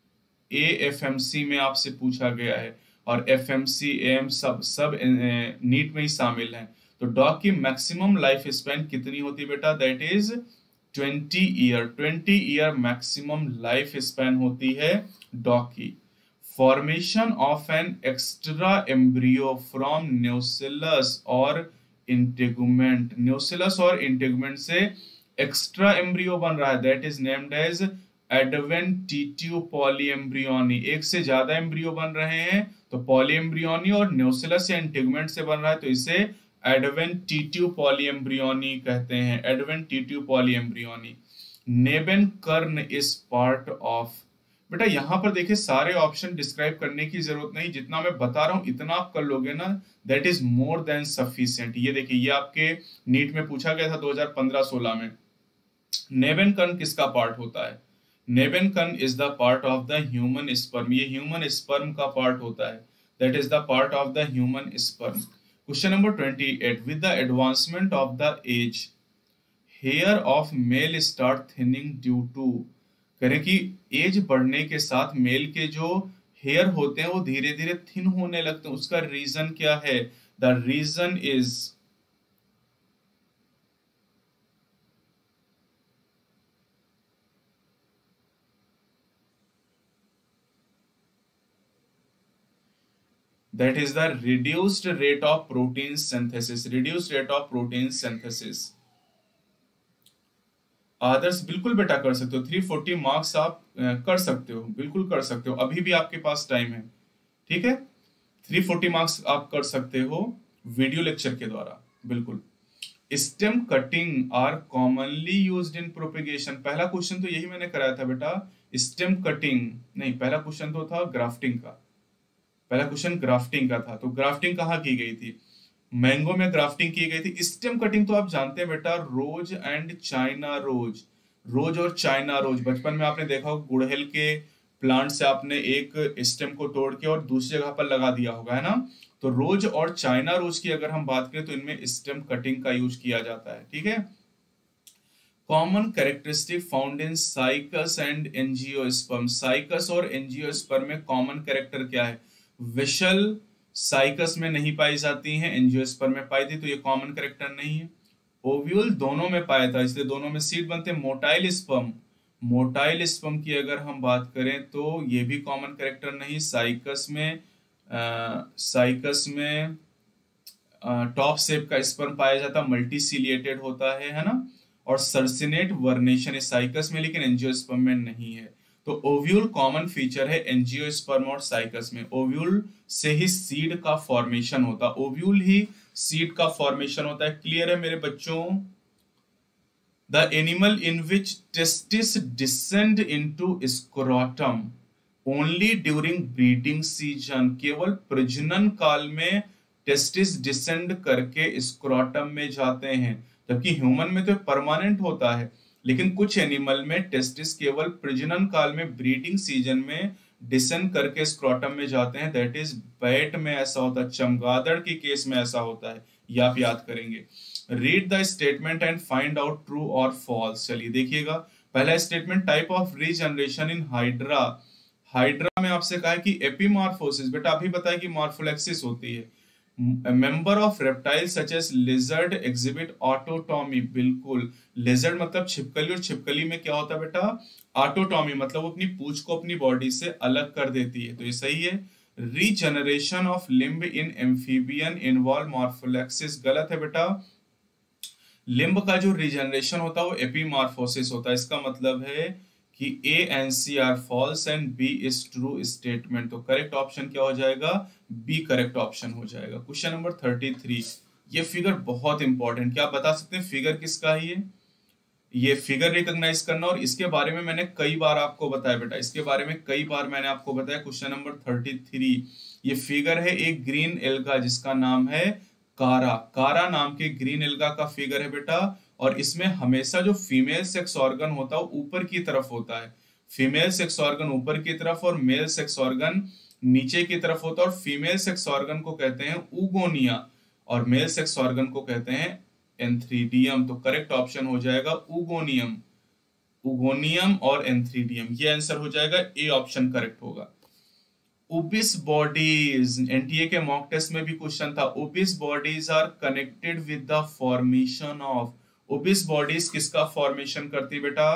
एएफएमसी में आपसे पूछा गया है, और एफएमसी एम सब नीट में ही शामिल हैं। तो डॉग की मैक्सिमम लाइफ स्पैन कितनी होती है बेटा? That is 20 year, 20 year maximum life span होती है डॉग की। Formation of an extra embryo from nucellus और इंटेगुमेंट, न्यूसिलस और इंटेगुमेंट से एक्स्ट्रा एम्ब्रियो बन रहा है, that is named as adventitive polyembryony. एक से ज्यादा एम्ब्रियो बन रहे हैं तो पॉलीएम्ब्रियोनी, और न्यूसिलस या इंटेगुमेंट से बन रहा है तो इसे एडवेंटिटिव पॉलीएम्ब्रियोनी कहते हैं, एडवेंटिटिव पॉलीएम्ब्रियोनी। नेबन कर्न इज पार्ट ऑफ, बेटा यहां पर देखिए सारे ऑप्शन डिस्क्राइब करने की जरूरत नहीं, जितना मैं बता रहा हूं इतना आप कर लोगे ना, that is more than sufficient. ये देखिए, ये आपके नीट में पूछा गया था 2015-16 में। नेबन कर्न किसका पार्ट होता है? Nebenkern is the part of the human sperm, ये ह्यूमन स्पर्म का पार्ट होता है, that is the part of the human sperm. Question number 28. With the advancement of the age, hair of male start thinning due to, करें कि as बढ़ने के साथ mail के जो हेयर होते हैं वो धीरे धीरे थिन होने लगते हैं, उसका रीजन क्या है? The reason is, that is the reduced rate of protein synthesis, reduced rate of protein synthesis. Adarsh बिल्कुल बेटा कर सकते हो, 340 मार्क्स आप कर सकते हो, बिल्कुल कर सकते हो, अभी भी आपके पास टाइम है, ठीक है। 340 मार्क्स आप कर सकते हो वीडियो लेक्चर के द्वारा, बिल्कुल। Stem cutting are commonly used in propagation, पहला क्वेश्चन तो यही मैंने कराया था बेटा, स्टेम कटिंग नहीं, पहला क्वेश्चन तो था ग्राफ्टिंग का, पहला क्वेश्चन ग्राफ्टिंग का था। तो ग्राफ्टिंग कहाँ की गई थी, मैंगो में ग्राफ्टिंग की गई थी। स्टेम कटिंग तो आप जानते हैं बेटा, रोज एंड चाइना रोज, रोज और चाइना रोज, बचपन में आपने देखा होगा गुड़हल के प्लांट से आपने एक स्टेम को तोड़ के और दूसरी जगह पर लगा दिया होगा, है ना। तो रोज और चाइना रोज की अगर हम बात करें तो इनमें स्टेम कटिंग का यूज किया जाता है, ठीक है। Common characteristic found in Cycas and angiosperm, Cycas और एंजियोस्पर्म में कॉमन कैरेक्टर क्या है, विशल साइकस में नहीं पाई जाती हैं, एंजियोस्पर्म में पाई थी, तो ये कॉमन कैरेक्टर नहीं है। ओव्यूल दोनों में पाया था, इसलिए दोनों में सीड बनते हैं। मोटाइल स्पर्म, मोटाइल स्पर्म की अगर हम बात करें तो ये भी कॉमन कैरेक्टर नहीं, साइकस में साइकस में टॉप शेप का स्पर्म पाया जाता, मल्टीसिलिएटेड होता है ना। और सर्सिनेट वर्नेशन है साइकस में, लेकिन एंजियोस्पर्म में नहीं है। तो ओव्यूल कॉमन फीचर है एंजियोस्पर्म और साइकस में, ओव्यूल से ही सीड का फॉर्मेशन होता, ओव्यूल ही सीड का फॉर्मेशन होता है। क्लियर है मेरे बच्चों। The animal in which testis descend into scrotum only during breeding season, केवल प्रजनन काल में टेस्टिस डिसेंड करके स्क्रोटम में जाते हैं, जबकि ह्यूमन में तो परमानेंट होता है। लेकिन कुछ एनिमल में टेस्टिस केवल प्रजनन काल में, ब्रीडिंग सीजन में डिसेंड करके स्क्रोटम में जाते हैं, दैट इज बैट में ऐसा होता है, चमगादड़ के केस में ऐसा होता है, ये आप याद करेंगे। Read the statement and find out true और फॉल्स। चलिए देखिएगा, पहला statement, type of regeneration in hydra, hydra में आपसे कहा है कि एपीमॉर्फोसिस, बेटा अभी बताया कि मॉर्फोलेक्सिस होती है। Member of reptile such as lizard exhibit autotomy, बिल्कुल, लिजर्ड मतलब छिपकली, और छिपकली में क्या होता है बेटा, ऑटोटॉमी, मतलब वो अपनी पूंछ को अपनी बॉडी से अलग कर देती है, तो ये सही है। Regeneration of limb in amphibian involve morphallaxis, गलत है बेटा, लिम्ब का जो रीजनरेशन होता है वो एपीमॉर्फोसिस होता है। इसका मतलब है कि A and C are false and B is true statement, तो करेक्ट ऑप्शन क्या हो जाएगा, बी करेक्ट ऑप्शन हो जाएगा। क्वेश्चन नंबर 33, ये फिगर बहुत इंपॉर्टेंट, क्या आप बता सकते हैं फिगर किसका है ये फिगर रिकॉग्नाइज करना, और इसके बारे में मैंने कई बार आपको बताया बेटा, इसके बारे में कई बार मैंने आपको बताया। क्वेश्चन नंबर 33, ये फिगर है एक ग्रीन एल्गा जिसका नाम है कारा, कारा नाम के ग्रीन एल्गा का फिगर है बेटा, और इसमें हमेशा जो फीमेल सेक्स ऑर्गन होता है वो ऊपर की तरफ होता है, फीमेल सेक्स ऑर्गन ऊपर की तरफ और मेल सेक्स ऑर्गन नीचे की तरफ होता है, और फीमेल सेक्स ऑर्गन को कहते हैं उगोनिया और मेल सेक्स ऑर्गन को कहते हैं एंथ्रीडियम, तो करेक्ट ऑप्शन हो जाएगा उगोनियम, उगोनियम और एंथ्रीडियम, ये आंसर हो जाएगा, ए ऑप्शन करेक्ट होगा। ओबिस बॉडीज, एनटीए के मॉक टेस्ट में भी क्वेश्चन था, Ubisch bodies are connected with the formation of, Ubisch bodies किसका फॉर्मेशन करती बेटा,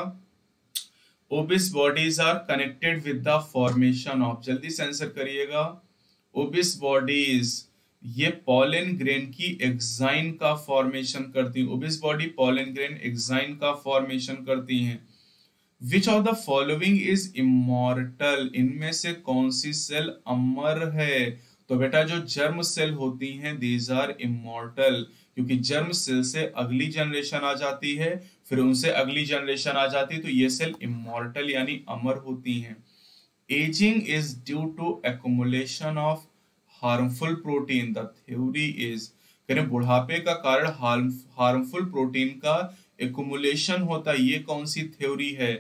Ubisch bodies are connected with the formation of, जल्दी से आंसर करिएगा। ओबिस बॉडीज ये पॉलन ग्रेन की एक्साइन का फॉर्मेशन करती हैं, Ubisch body pollen grain exine का फॉर्मेशन करती हैं। Which of the following is immortal, इनमें से कौन सी सेल अमर है, तो बेटा जो जर्म सेल होती हैं दीज आर इमॉर्टल, क्योंकि जर्म सेल से अगली जनरेशन आ जाती है, फिर उनसे अगली जनरेशन आ जाती है, तो ये सेल इमॉर्टल यानी अमर होती हैं। Ageing is due to accumulation of harmful protein, the theory is, करें बुढ़ापे का कारण हार्मफुल प्रोटीन का एक्युमुलेशन होता है, ये कौन सी थ्योरी है।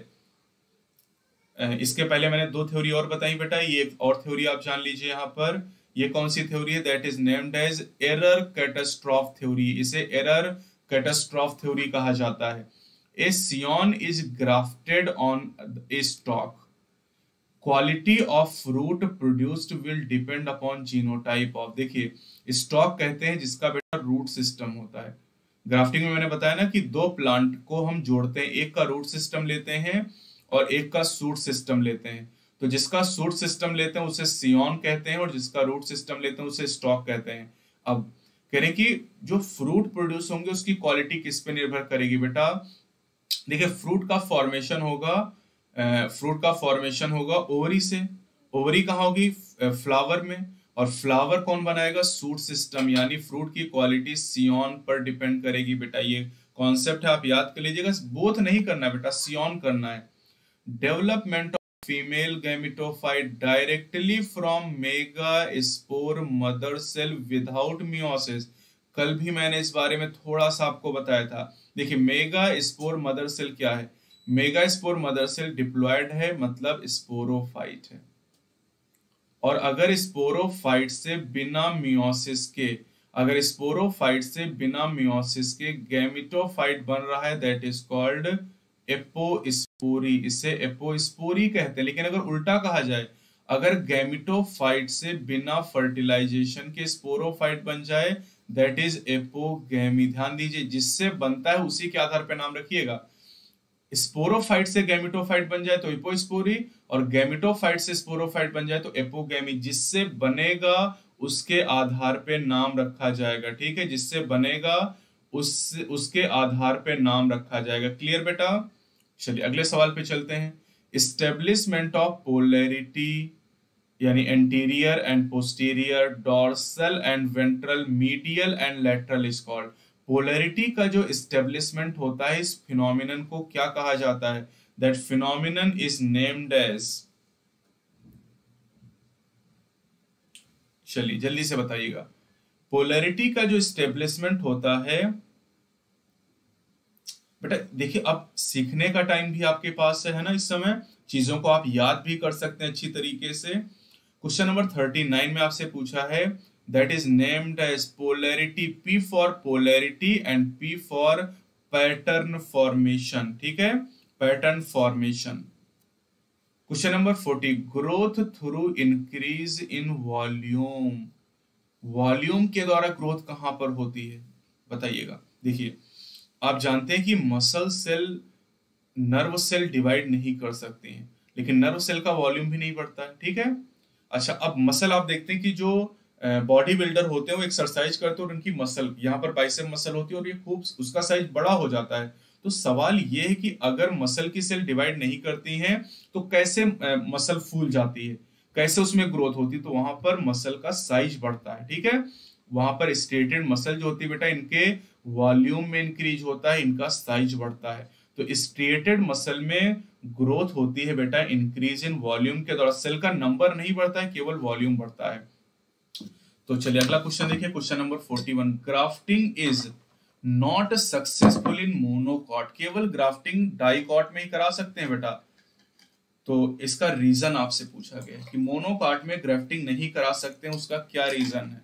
इसके पहले मैंने दो थ्योरी और बताई बेटा, ये एक और थ्योरी आप जान लीजिए यहाँ पर, ये कौन सी थ्योरी है, that is named as error catastrophe theory, इसे एरर कैटास्ट्रॉफ थ्योरी कहा जाता है। A scion is grafted on a stock, quality of fruit produced will depend upon genotype of, देखिए स्टॉक कहते हैं जिसका बेटा रूट सिस्टम होता है। ग्राफ्टिंग में मैंने बताया ना कि दो प्लांट को हम जोड़ते हैं, एक का रूट सिस्टम लेते हैं और एक का शूट सिस्टम लेते हैं, तो जिसका सूट सिस्टम लेते हैं उसे सियोन कहते हैं और जिसका रूट सिस्टम लेते हैं उसे स्टॉक कहते हैं। अब कह रहे हैं कि जो फ्रूट प्रोड्यूस होंगे उसकी क्वालिटी किस पे निर्भर करेगी बेटा। देखिए फ्रूट का फॉर्मेशन होगा ओवरी से। ओवरी कहाँ होगी? फ्लावर में। और फ्लावर कौन बनाएगा? Shoot system. यानी फ्रूट की क्वालिटी सियोन पर डिपेंड करेगी बेटा। ये कॉन्सेप्ट है, आप याद कर लीजिएगा। बोथ नहीं करना है बेटा, सियोन करना है। Development of female gametophyte directly from megaspore mother cell without meiosis. कल भी मैंने इस बारे में थोड़ा सा आपको बताया था। देखिए मेगा स्पोर मदर सेल क्या है? Megaspore mother cell diploid है, मतलब स्पोरोफाइट है। और अगर स्पोरोफाइट से बिना मियोसिस के, अगर स्पोरोफाइट से बिना मियोसिस के गैमेटोफाइट बन रहा है, दैट इज कॉल्ड एपोस्पोरी। इसे एपोस्पोरी कहते हैं। लेकिन अगर उल्टा कहा जाए, अगर गैमेटोफाइट से बिना फर्टिलाइजेशन के स्पोरोफाइट बन जाए, दैट इज एपोगैमी। ध्यान दीजिए, जिससे बनता है उसी के आधार पर नाम रखिएगा। स्पोरोफाइट से गैमेटोफाइट बन जाए तो एपोस्पोरी, और गैमेटोफाइट से स्पोरोफाइट बन जाए तो एपोगैमी। जिससे बनेगा उसके आधार पे नाम रखा जाएगा। ठीक है, जिससे बनेगा उसके आधार पे नाम रखा जाएगा। क्लियर बेटा? चलिए अगले सवाल पे चलते हैं। एस्टेब्लिशमेंट ऑफ पोलैरिटी यानी anterior and posterior, dorsal and ventral, medial and lateral is called. Polarity का जो एस्टेब्लिशमेंट होता है, इस फिनोमिनन को क्या कहा जाता है? That phenomenon is named as, चलिए जल्दी से बताइएगा। पोलैरिटी का जो एस्टेब्लिशमेंट होता है बेटा, देखिए अब सीखने का टाइम भी आपके पास है ना, इस समय चीजों को आप याद भी कर सकते हैं अच्छी तरीके से। क्वेश्चन नंबर 39 में आपसे पूछा है, that is named as polarity, P for polarity and P for pattern formation। ठीक है, pattern formation। Question number 40, growth through increase in volume. Volume के द्वारा ग्रोथ कहां पर होती है बताइएगा। देखिए आप जानते हैं कि muscle cell nerve cell divide नहीं कर सकते हैं, लेकिन नर्व सेल का वॉल्यूम भी नहीं बढ़ता है। ठीक है, अच्छा अब मसल आप देखते हैं कि जो बॉडी बिल्डर होते हैं वो एक्सरसाइज करते हैं और उनकी मसल, यहाँ पर बाइसेप मसल होती है और ये खूब उसका साइज बड़ा हो जाता है। तो सवाल ये है कि अगर मसल की सेल डिवाइड नहीं करती हैं तो कैसे मसल फूल जाती है, कैसे उसमें ग्रोथ होती है? तो वहां पर मसल का साइज बढ़ता है। ठीक है, वहां पर स्ट्रेटेड मसल जो होती है बेटा, इनके वॉल्यूम में इंक्रीज होता है, इनका साइज बढ़ता है। तो स्ट्रेटेड मसल में ग्रोथ होती है बेटा इंक्रीज इन वॉल्यूम के द्वारा। सेल का नंबर नहीं बढ़ता है, केवल वॉल्यूम बढ़ता है। तो चलिए अगला क्वेश्चन देखिए, question number 41, grafting is not successful in monocot. केवल ग्राफ्टिंग डाइकॉट में ही करा सकते हैं बेटा। तो इसका रीजन आपसे पूछा गया कि मोनोकॉट में ग्राफ्टिंग नहीं करा सकते हैं, उसका क्या रीजन है?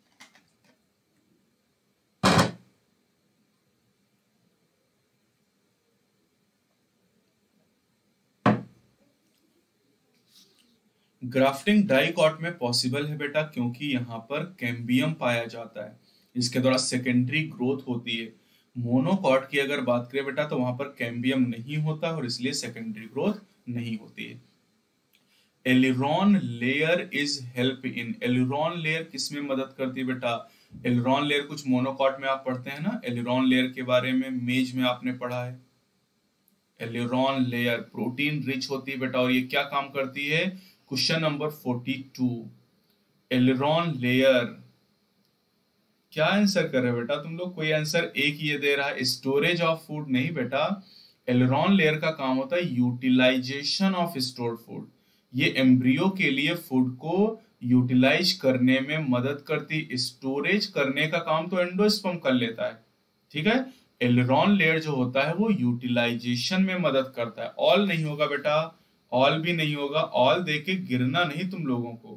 ग्राफ्टिंग डाइकॉट में पॉसिबल है बेटा क्योंकि यहाँ पर कैम्बियम पाया जाता है, इसके द्वारा सेकेंडरी ग्रोथ होती है। मोनोकॉट की अगर बात करें बेटा तो वहां पर कैम्बियम नहीं होता और इसलिए सेकेंडरी ग्रोथ नहीं होती है। Aleurone layer is help in, aleurone layer किसमें मदद करती है बेटा? एलिरॉन लेयर कुछ मोनोकॉट में आप पढ़ते हैं ना, एलिरॉन लेयर के बारे में मेज में आपने पढ़ा है। एलिरॉन लेयर प्रोटीन रिच होती है बेटा और ये क्या काम करती है? क्वेश्चन नंबर 42, एलिरॉन लेयर क्या आंसर कर रहे हो बेटा तुम लोग? कोई आंसर एक ये दे रहा है, स्टोरेज ऑफ फूड नहीं बेटा। एलिरॉन लेयर का काम होता है यूटिलाइजेशन ऑफ स्टोर्ड फूड। ये एम्ब्रियो के लिए फूड को यूटिलाइज करने में मदद करती, स्टोरेज करने का काम तो एंडोस्पर्म कर लेता है। ठीक है, एलिरॉन लेयर जो होता है वो यूटिलाइजेशन में मदद करता है। ऑल नहीं होगा बेटा, ऑल भी नहीं होगा, ऑल देके गिरना नहीं तुम लोगों को।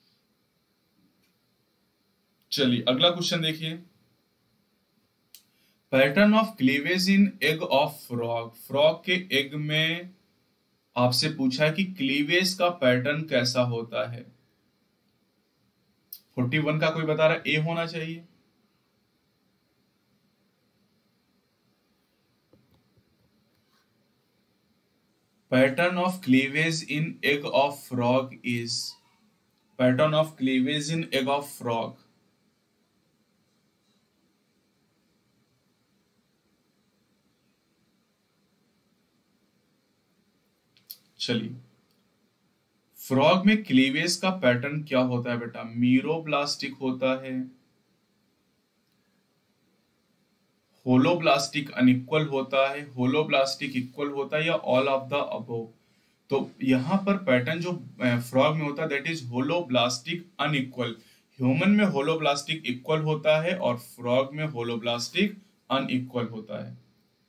चलिए अगला क्वेश्चन देखिए, pattern of cleavage in egg of frog. Frog के एग में आपसे पूछा है कि क्लीवेज का पैटर्न कैसा होता है। 41 का कोई बता रहा है ए होना चाहिए। Pattern of cleavage in egg of frog is, pattern of cleavage in egg of frog. चलिए, फ्रॉग में क्लीवेज का पैटर्न क्या होता है बेटा? मीरोब्लास्टिक होता है, होलोब्लास्टिक अनइक्वल होता है, होलोब्लास्टिक इक्वल होता है, या ऑल ऑफ द अबव। तो यहाँ पर पैटर्न जो फ्रॉग में होता है that is holoblastic unequal. Human में होलोब्लास्टिक इक्वल होता है और फ्रॉग में होलोब्लास्टिक अनइक्वल होता है।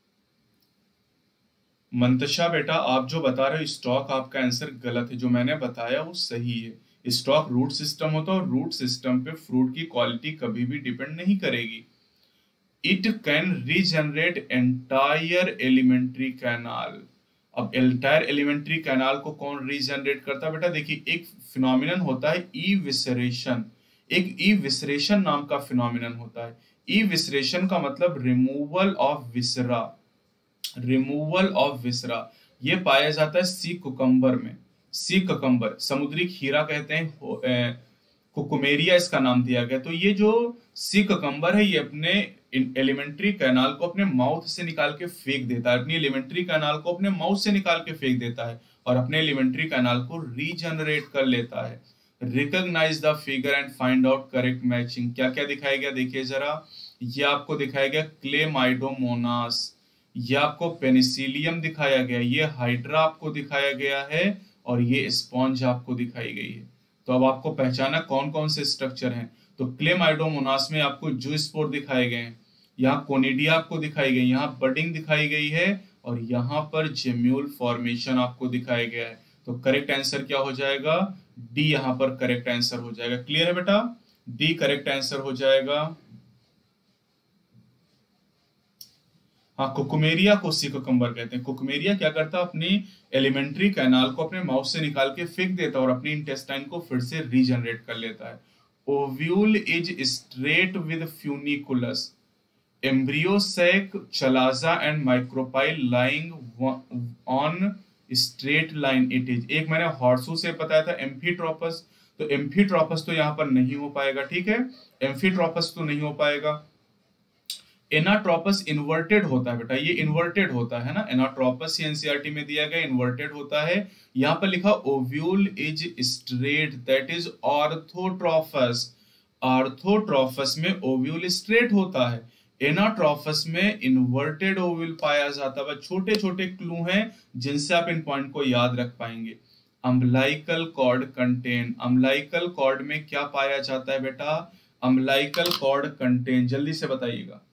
मंतशा बेटा, आप जो बता रहे हो स्टॉक, आपका आंसर गलत है। जो मैंने बताया वो सही है। स्टॉक रूट सिस्टम होता है और रूट सिस्टम पे फ्रूट की क्वालिटी कभी भी डिपेंड नहीं करेगी। It can regenerate entire alimentary canal. अब एंटायर एलिमेंट्री कैनाल को कौन रीजनरेट करता है बेटा? देखिए, एक फिनोमिनन होता है ई विसरेशन, एक ई विसरेशन नाम का फिनोमिनन होता है। ई विसरेशन का मतलब removal of viscera, removal of viscera. ये पाया जाता है सी कुकम्बर में। सी कुकम्बर समुद्री खीरा कहते हैं, कुकुमेरिया इसका नाम दिया गया। तो ये जो सी कुकम्बर है ये अपने एलिमेंट्री कैनाल को अपने माउथ से निकाल के फेंक देता है, अपनी एलिमेंट्री कैनाल को अपने माउथ से निकाल के फेंक देता है और अपने एलिमेंट्री कैनाल को रीजनरेट कर लेता है। Recognise the figure and find out correct matching. क्या क्या दिखाया गया देखिए जरा। ये आपको दिखाया गया क्लेमाइडोमोनास, ये आपको पेनिसिलियम दिखाया गया, ये हाइड्रा आपको दिखाया गया है और ये स्पॉन्ज आपको दिखाई गई है। तो अब आपको पहचाना कौन कौन से स्ट्रक्चर हैं। तो क्लेमाइडोमोनास में आपको जूस्पोर दिखाए गए हैं, यहाँ कोनिडिया आपको दिखाई गई, यहाँ बडिंग दिखाई गई है और यहाँ पर जेम्यूल फॉर्मेशन आपको दिखाया गया है। तो करेक्ट आंसर क्या हो जाएगा? डी यहाँ पर करेक्ट आंसर हो जाएगा। क्लियर है बेटा? डी करेक्ट आंसर हो जाएगा। हाँ, कुकुमेरिया को सी कुकुम्बर कहते हैं। कुकुमेरिया क्या करता है? अपनी एलिमेंट्री कैनाल को अपने माउथ से निकाल के फेंक देता है और अपनी इंटेस्टाइन को फिर से रीजनरेट कर लेता है। Ovule is straight with funiculus, embryo sac, chalaza and micropyle lying on straight line it is. एक मैंने हॉर्सू से बताया था एम्फीट्रोपस, तो एम्फीट्रोपस तो यहाँ पर नहीं हो पाएगा, ठीक है, एम्फीट्रोपस तो नहीं हो पाएगा। एनाट्रोपस इन्वर्टेड होता है बेटा, ये इन्वर्टेड होता है ना, एनाट्रोपस एनसीईआरटी में दिया गया इन्वर्टेड होता है। यहाँ पर लिखा ovule is straight, that is orthotropous. Orthotropous में ओव्यूल स्ट्रेट होता है, एनाट्रोफस में इन्वर्टेड ओव्यूल पाया जाता है। छोटे छोटे क्लू हैं जिनसे आप इन पॉइंट को याद रख पाएंगे। Umbilical cord contain, umbilical cord में क्या पाया जाता है बेटा? अम्बलाइकल कॉर्ड कंटेन, जल्दी से बताइएगा।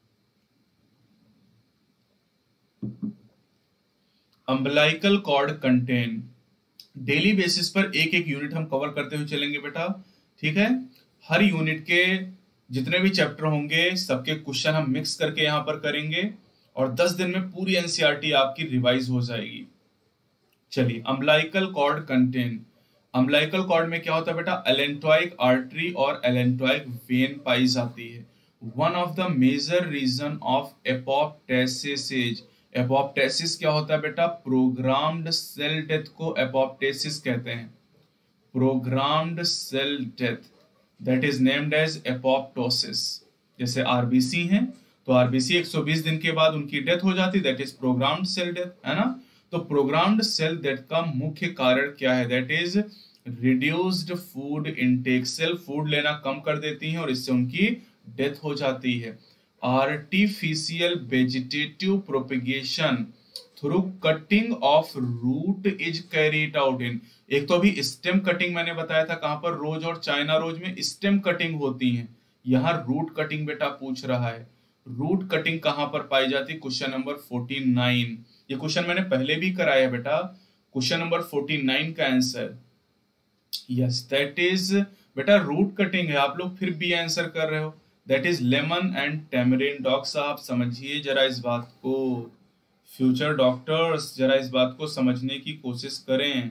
Umbilical cord contain, daily basis पर एक एक यूनिट हम कवर करते हुए चलेंगे बेटा, ठीक है। हर यूनिट के जितने भी चैप्टर होंगे सबके क्वेश्चन हम मिक्स करके यहाँ पर करेंगे और 10 दिन में पूरी एनसीईआरटी आपकी रिवाइज हो जाएगी। चलिए, umbilical cord contain. Umbilical cord में क्या होता है बेटा? एलेंटोइक आर्टरी और एलेंटोइक वेन पाई जाती है। One of the major reason of apoptosis is, apoptosis क्या होता है बेटा? प्रोग्राम्ड सेल डेथ को एपोप्टोसिस कहते हैं, programmed cell death, that is named as apoptosis. जैसे आरबीसी हैं तो आरबीसी 120 दिन के बाद उनकी डेथ हो जाती है, that is programmed cell death, है ना। तो प्रोग्राम्ड सेल डेथ का मुख्य कारण क्या है? That is reduced food intake. Cell food लेना कम कर देती हैं और इससे उनकी डेथ हो जाती है। Artificial vegetative propagation through cutting of root is carried out in, एक तो अभी स्टेम कटिंग मैंने बताया था कहां पर? रोज और चाइना रोज में स्टेम कटिंग होती है, यहाँ रूट कटिंग बेटा पूछ रहा है। रूट कटिंग कहां पर पाई जाती है? Question number 49। ये क्वेश्चन मैंने पहले भी कराया बेटा, क्वेश्चन नंबर 49 का आंसर यस दैट इज बेटा रूट कटिंग है। आप लोग फिर भी आंसर कर रहे हो, that is lemon and tamarind. Doctor साहब समझिए जरा इस बात को, फ्यूचर डॉक्टर्स जरा इस बात को समझने की कोशिश करें।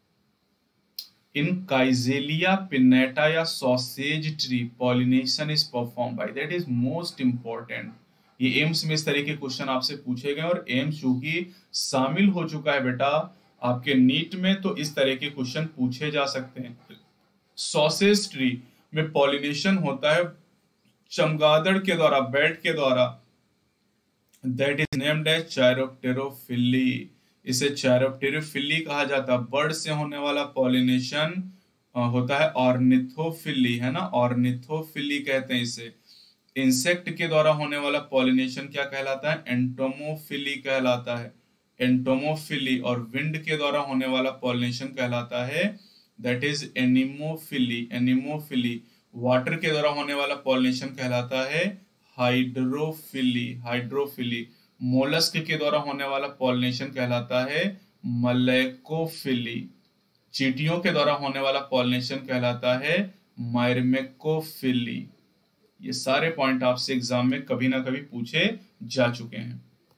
इन काइजेलिया पिन्नेटा या sausage tree pollination is perform by, that is most important. ये एम्स में इस तरह के क्वेश्चन आपसे पूछे गए, और एम्स चूंकि शामिल हो चुका है बेटा आपके नीट में, तो इस तरह के क्वेश्चन पूछे जा सकते हैं। सॉसेज ट्री में पॉलिनेशन होता है चमगादड़ के द्वारा, बैट के द्वारा, that is named as chiropterophily. इसे चायरोप्टेरोफिली कहा जाता है। बर्ड से होने वाला पॉलिनेशन होता है ऑर्निथोफिली, है ना, ऑर्निथोफिली कहते हैं इसे। इंसेक्ट के द्वारा होने वाला पॉलिनेशन क्या कहलाता है? एंटोमोफिली कहलाता है, एंटोमोफिली। और विंड के द्वारा होने वाला पॉलिनेशन कहलाता है that is anemophily, anemophily. Water के द्वारा होने वाला पॉलिनेशन कहलाता है हाइड्रोफिली, हाइड्रोफिली। मोलस्क के द्वारा होने वाला पॉलिनेशन कहलाता है मलेकोफिली। चींटियों के द्वारा होने वाला पॉलिनेशन कहलाता है मायरमेकोफिली। ये सारे पॉइंट आपसे एग्जाम में कभी ना कभी पूछे जा चुके हैं।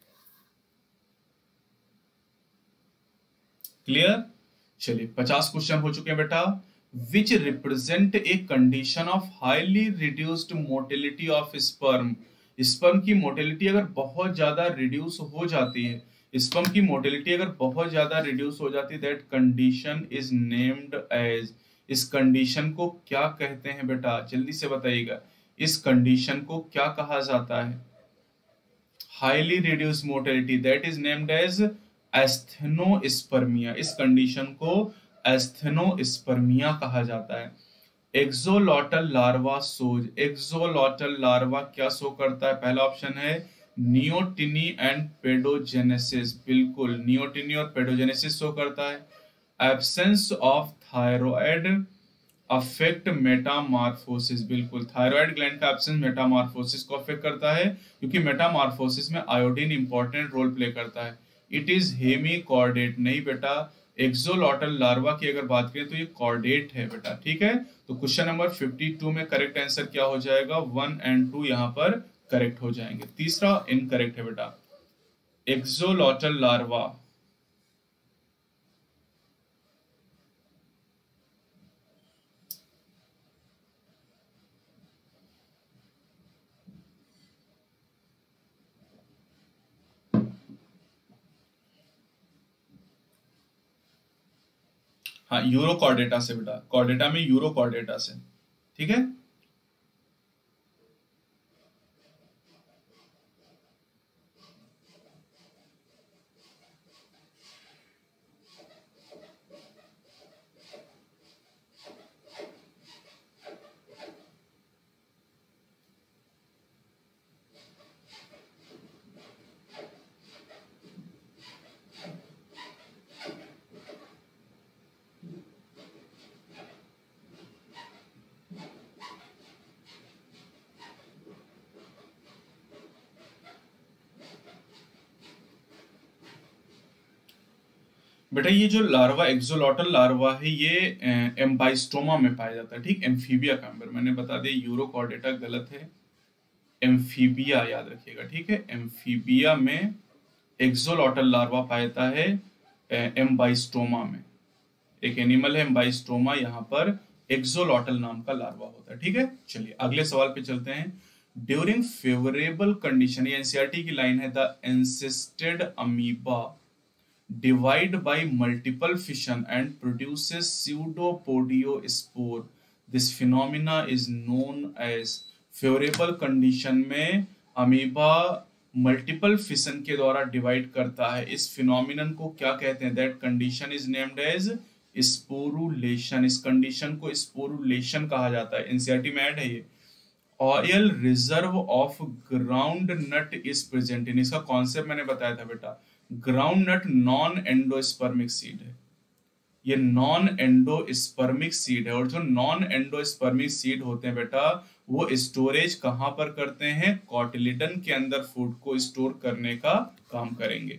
क्लियर? चलिए 50 क्वेश्चन हो चुके हैं बेटा। Which represent a condition of highly reduced motility of sperm. Sperm की मोटिलिटी अगर बहुत ज्यादा रिड्यूस हो जाती है, स्पर्म की मोटिलिटी अगर बहुत ज्यादा रिड्यूस हो जाती है, that condition is named as. इस कंडीशन को क्या कहते हैं बेटा? जल्दी से बताइएगा, इस कंडीशन को क्या कहा जाता है? Highly reduce motility, that is named as asthenospermia. इस कंडीशन को एस्थेनोस्पर्मिया कहा जाता है। Axolotl larva shows, axolotl larva क्या शो करता है? पहला ऑप्शन है नियोटिनी एंड पेडोजेनेसिस, बिल्कुल नियोटिनी और पेडोजेनेसिस शो करता है। Absence of thyroid affect metamorphosis, बिल्कुल थायराइड ग्लैंड का एब्सेंस मेटामॉर्फोसिस को अफेक्ट करता है, क्योंकि मेटामॉर्फोसिस में आयोडीन इंपॉर्टेंट रोल प्ले करता है। इट इज हेमीकॉर्डेट, नहीं बेटा, एक्सोलॉटल लार्वा की अगर बात करें तो ये कॉर्डेट है बेटा, ठीक है। तो क्वेश्चन नंबर 52 में करेक्ट आंसर क्या हो जाएगा? 1 और 2 यहाँ पर करेक्ट हो जाएंगे। तीसरा इनकरेक्ट है बेटा, एक्सोलॉटल लार्वा। हाँ, यूरोकॉर्डेटा से बेटा, कॉर्डेटा में यूरोकॉर्डेटा से, ठीक है। बेटा ये जो लार्वा एक्सोलॉटल लार्वा है ये एम्बाइस्टोमा में पाया जाता है, ठीक, एम्फीबिया का मेंबर। मैंने बता दिया यूरोकॉर्डेटा गलत है, एम्फीबिया याद रखिएगा, ठीक है। एम्फीबिया में एक्सोलॉटल लार्वा पाया जाता है एम्बाइस्टोमा में। एक एनिमल है एम्बाइस्टोमा, यहाँ पर एक्सोलॉटल नाम का लार्वा होता है, ठीक है। चलिए अगले सवाल पे चलते हैं। ड्यूरिंग फेवरेबल कंडीशन, ये एनसीईआरटी की लाइन है, the encysted amoeba divide by multiple fission and produces pseudopodiospore. This phenomena is known as favorable condition में अमीबा मल्टीपल फिशन के द्वारा डिवाइड करता है, इस फिनोमिनन को क्या कहते हैं? That condition is named as sporulation. इस कंडीशन को स्पोरुलेशन कहा जाता है, एनसीईआरटी में ऐड है ये। Oil reserve of groundnut is present in, इसका कॉन्सेप्ट मैंने बताया था बेटा। Groundnut non endospermic seed है, ये नॉन एंडोस्पर्मिक सीड है, और जो नॉन एंडोस्पर्मिक सीड होते हैं बेटा वो स्टोरेज कहां पर करते हैं? कॉटिलिडन के अंदर फूड को स्टोर करने का काम करेंगे।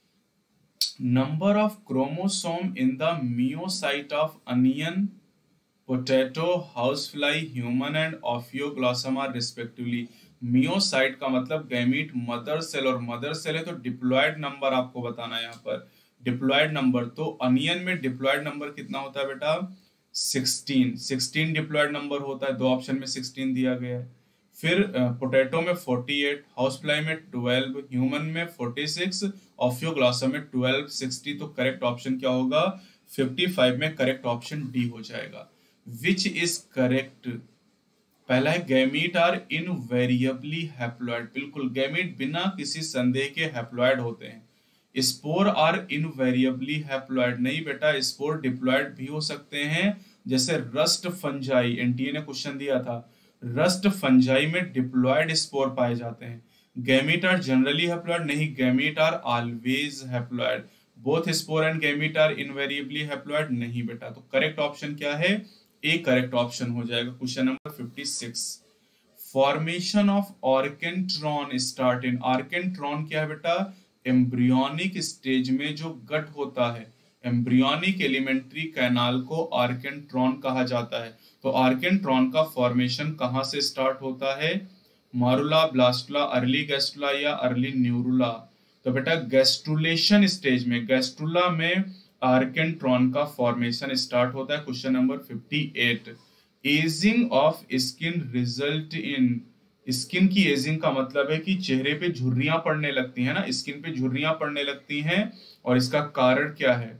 Number of chromosome in the meiocyte of onion, potato, housefly, human and ophioglossum are respectively. Meiocyte का मतलब गैमीट, मदर सेल, और मदर सेल है तो डिप्लॉयड नंबर आपको बताना है यहाँ पर, डिप्लॉयड नंबर। तो अनियन में डिप्लॉयड नंबर कितना होता है बेटा? 16 डिप्लॉयड नंबर होता है, दो ऑप्शन में 16 दिया गया है। फिर पोटैटो में 48, हाउस फ्लाई में 12, ह्यूमन में 46, ऑफियोग्लॉसा में 12, 60। तो करेक्ट ऑप्शन क्या होगा? 55 में करेक्ट ऑप्शन डी हो जाएगा। Which is correct? पहला है गैमीट आर इनवेरिएबली हैप्लॉइड। बिल्कुल, गैमीट बिना किसी संदेह के हैप्लॉइड होते हैं। स्पोर आर इनवेरिएबली हैप्लॉइड नहीं बेटा, स्पोर डिप्लॉइड भी हो सकते हैं। जैसे रस्ट फंजाई, एनटीए ने क्वेश्चन दिया था, रस्ट फंजाई में डिप्लॉइड स्पोर पाए जाते हैं। गैमीट आर जनरली हैप्लॉइड नहीं, gamete are always haploid. Both spore and gamete are invariably haploid नहीं बेटा। तो करेक्ट ऑप्शन क्या है? ए करेक्ट ऑप्शन हो जाएगा। Question number 56, formation of archenteron start in. Archenteron क्या है बेटा? एम्ब्रियोनिक स्टेज में जो गट होता है, एम्ब्रियोनिक एलिमेंट्री कैनाल को ऑर्केंट्रॉन कहा जाता है। तो ऑर्केंट्रॉन का फॉर्मेशन कहां से स्टार्ट होता है? मारुला, ब्लास्टुला, अर्ली गैस्टुला या अर्ली न्यूरुला? तो बेटा गैस्ट्रुलेशन स्टेज में, गैस्ट्रुला में आर्केंट्रॉन का फॉर्मेशन स्टार्ट होता है। Question number 58, ageing of skin result in. Skin की एजिंग का मतलब है कि चेहरे पे झुर्रियां पड़ने लगती हैं ना, स्किन पे झुर्रियां पड़ने लगती हैं, और इसका कारण क्या है?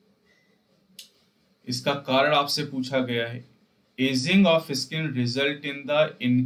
इसका कारण आपसे पूछा गया है। Ageing of skin result in the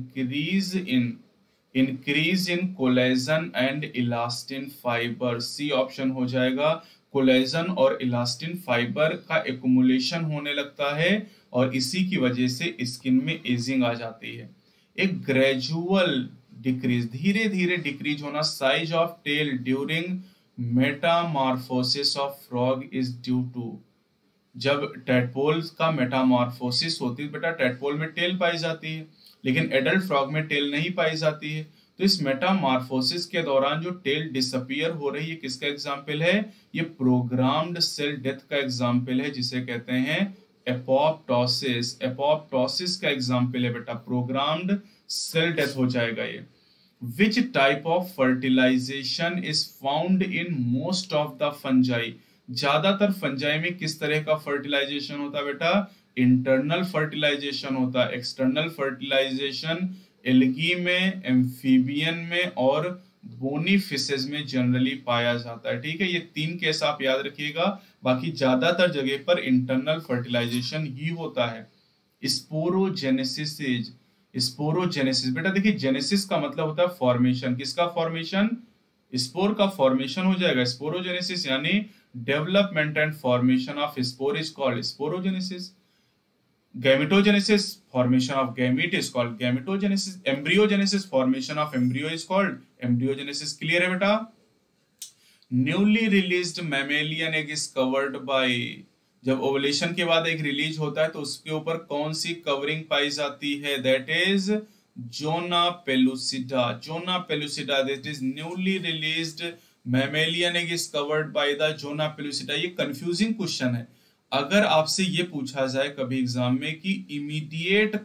increase in collagen and elastin fibre. C option हो जाएगा। कोलेजन और इलास्टिन फाइबर का एक्युमुलेशन होने लगता है और इसी की वजह से स्किन में एजिंग आ जाती है। एक ग्रेजुअल डिक्रीज, धीरे धीरे डिक्रीज होना, size of tail during metamorphosis of frog is due to. जब टेडपोल का मेटामॉर्फोसिस होती है बेटा, टेडपोल में टेल पाई जाती है लेकिन एडल्ट फ्रॉग में टेल नहीं पाई जाती है। तो इस मेटामॉर्फोसिस के दौरान जो टेल डिसअपीयर हो रही है, किसका एग्जाम्पल है? ये प्रोग्राम्ड सेल डेथ का एग्जाम्पल है, जिसे कहते हैं एपोप्टोसिस। एपोप्टोसिस का एग्जाम्पल है बेटा, प्रोग्राम्ड सेल डेथ हो जाएगा ये। Which type of fertilisation is found in most of the fungi. ज्यादातर फंजाई में किस तरह का फर्टिलाइजेशन होता है बेटा? इंटरनल फर्टिलाइजेशन होता है। एक्सटर्नल फर्टिलाइजेशन एल्गी में, एम्फीबियन में और बोनी फिशेज में जनरली पाया जाता है। ठीक है, ये 3 केस आप याद रखिएगा, बाकी ज्यादातर जगह पर इंटरनल फर्टिलाइजेशन ही होता है। स्पोरोजेनेसिस। स्पोरोजेनेसिस बेटा देखिए, जेनेसिस का मतलब होता है फॉर्मेशन। किसका फॉर्मेशन? स्पोर का फॉर्मेशन हो जाएगा। स्पोरोजेनेसिस यानी development and formation of spore is called sporogenesis. Gametogenesis, formation of gamete is called gametogenesis. Embryogenesis, formation of embryo is called embryogenesis. Clear है बेटा? Newly released mammalian egg is covered by, जब ovulation के बाद एक release होता है तो उसके ऊपर कौन सी कवरिंग पाई जाती है? That is zona pellucida. Zona pellucida, that is newly released mammalian egg is covered by the zona pellucida. ये कंफ्यूजिंग क्वेश्चन है। अगर आपसे ये पूछा जाए कभी एग्जाम में कि इमीडिएट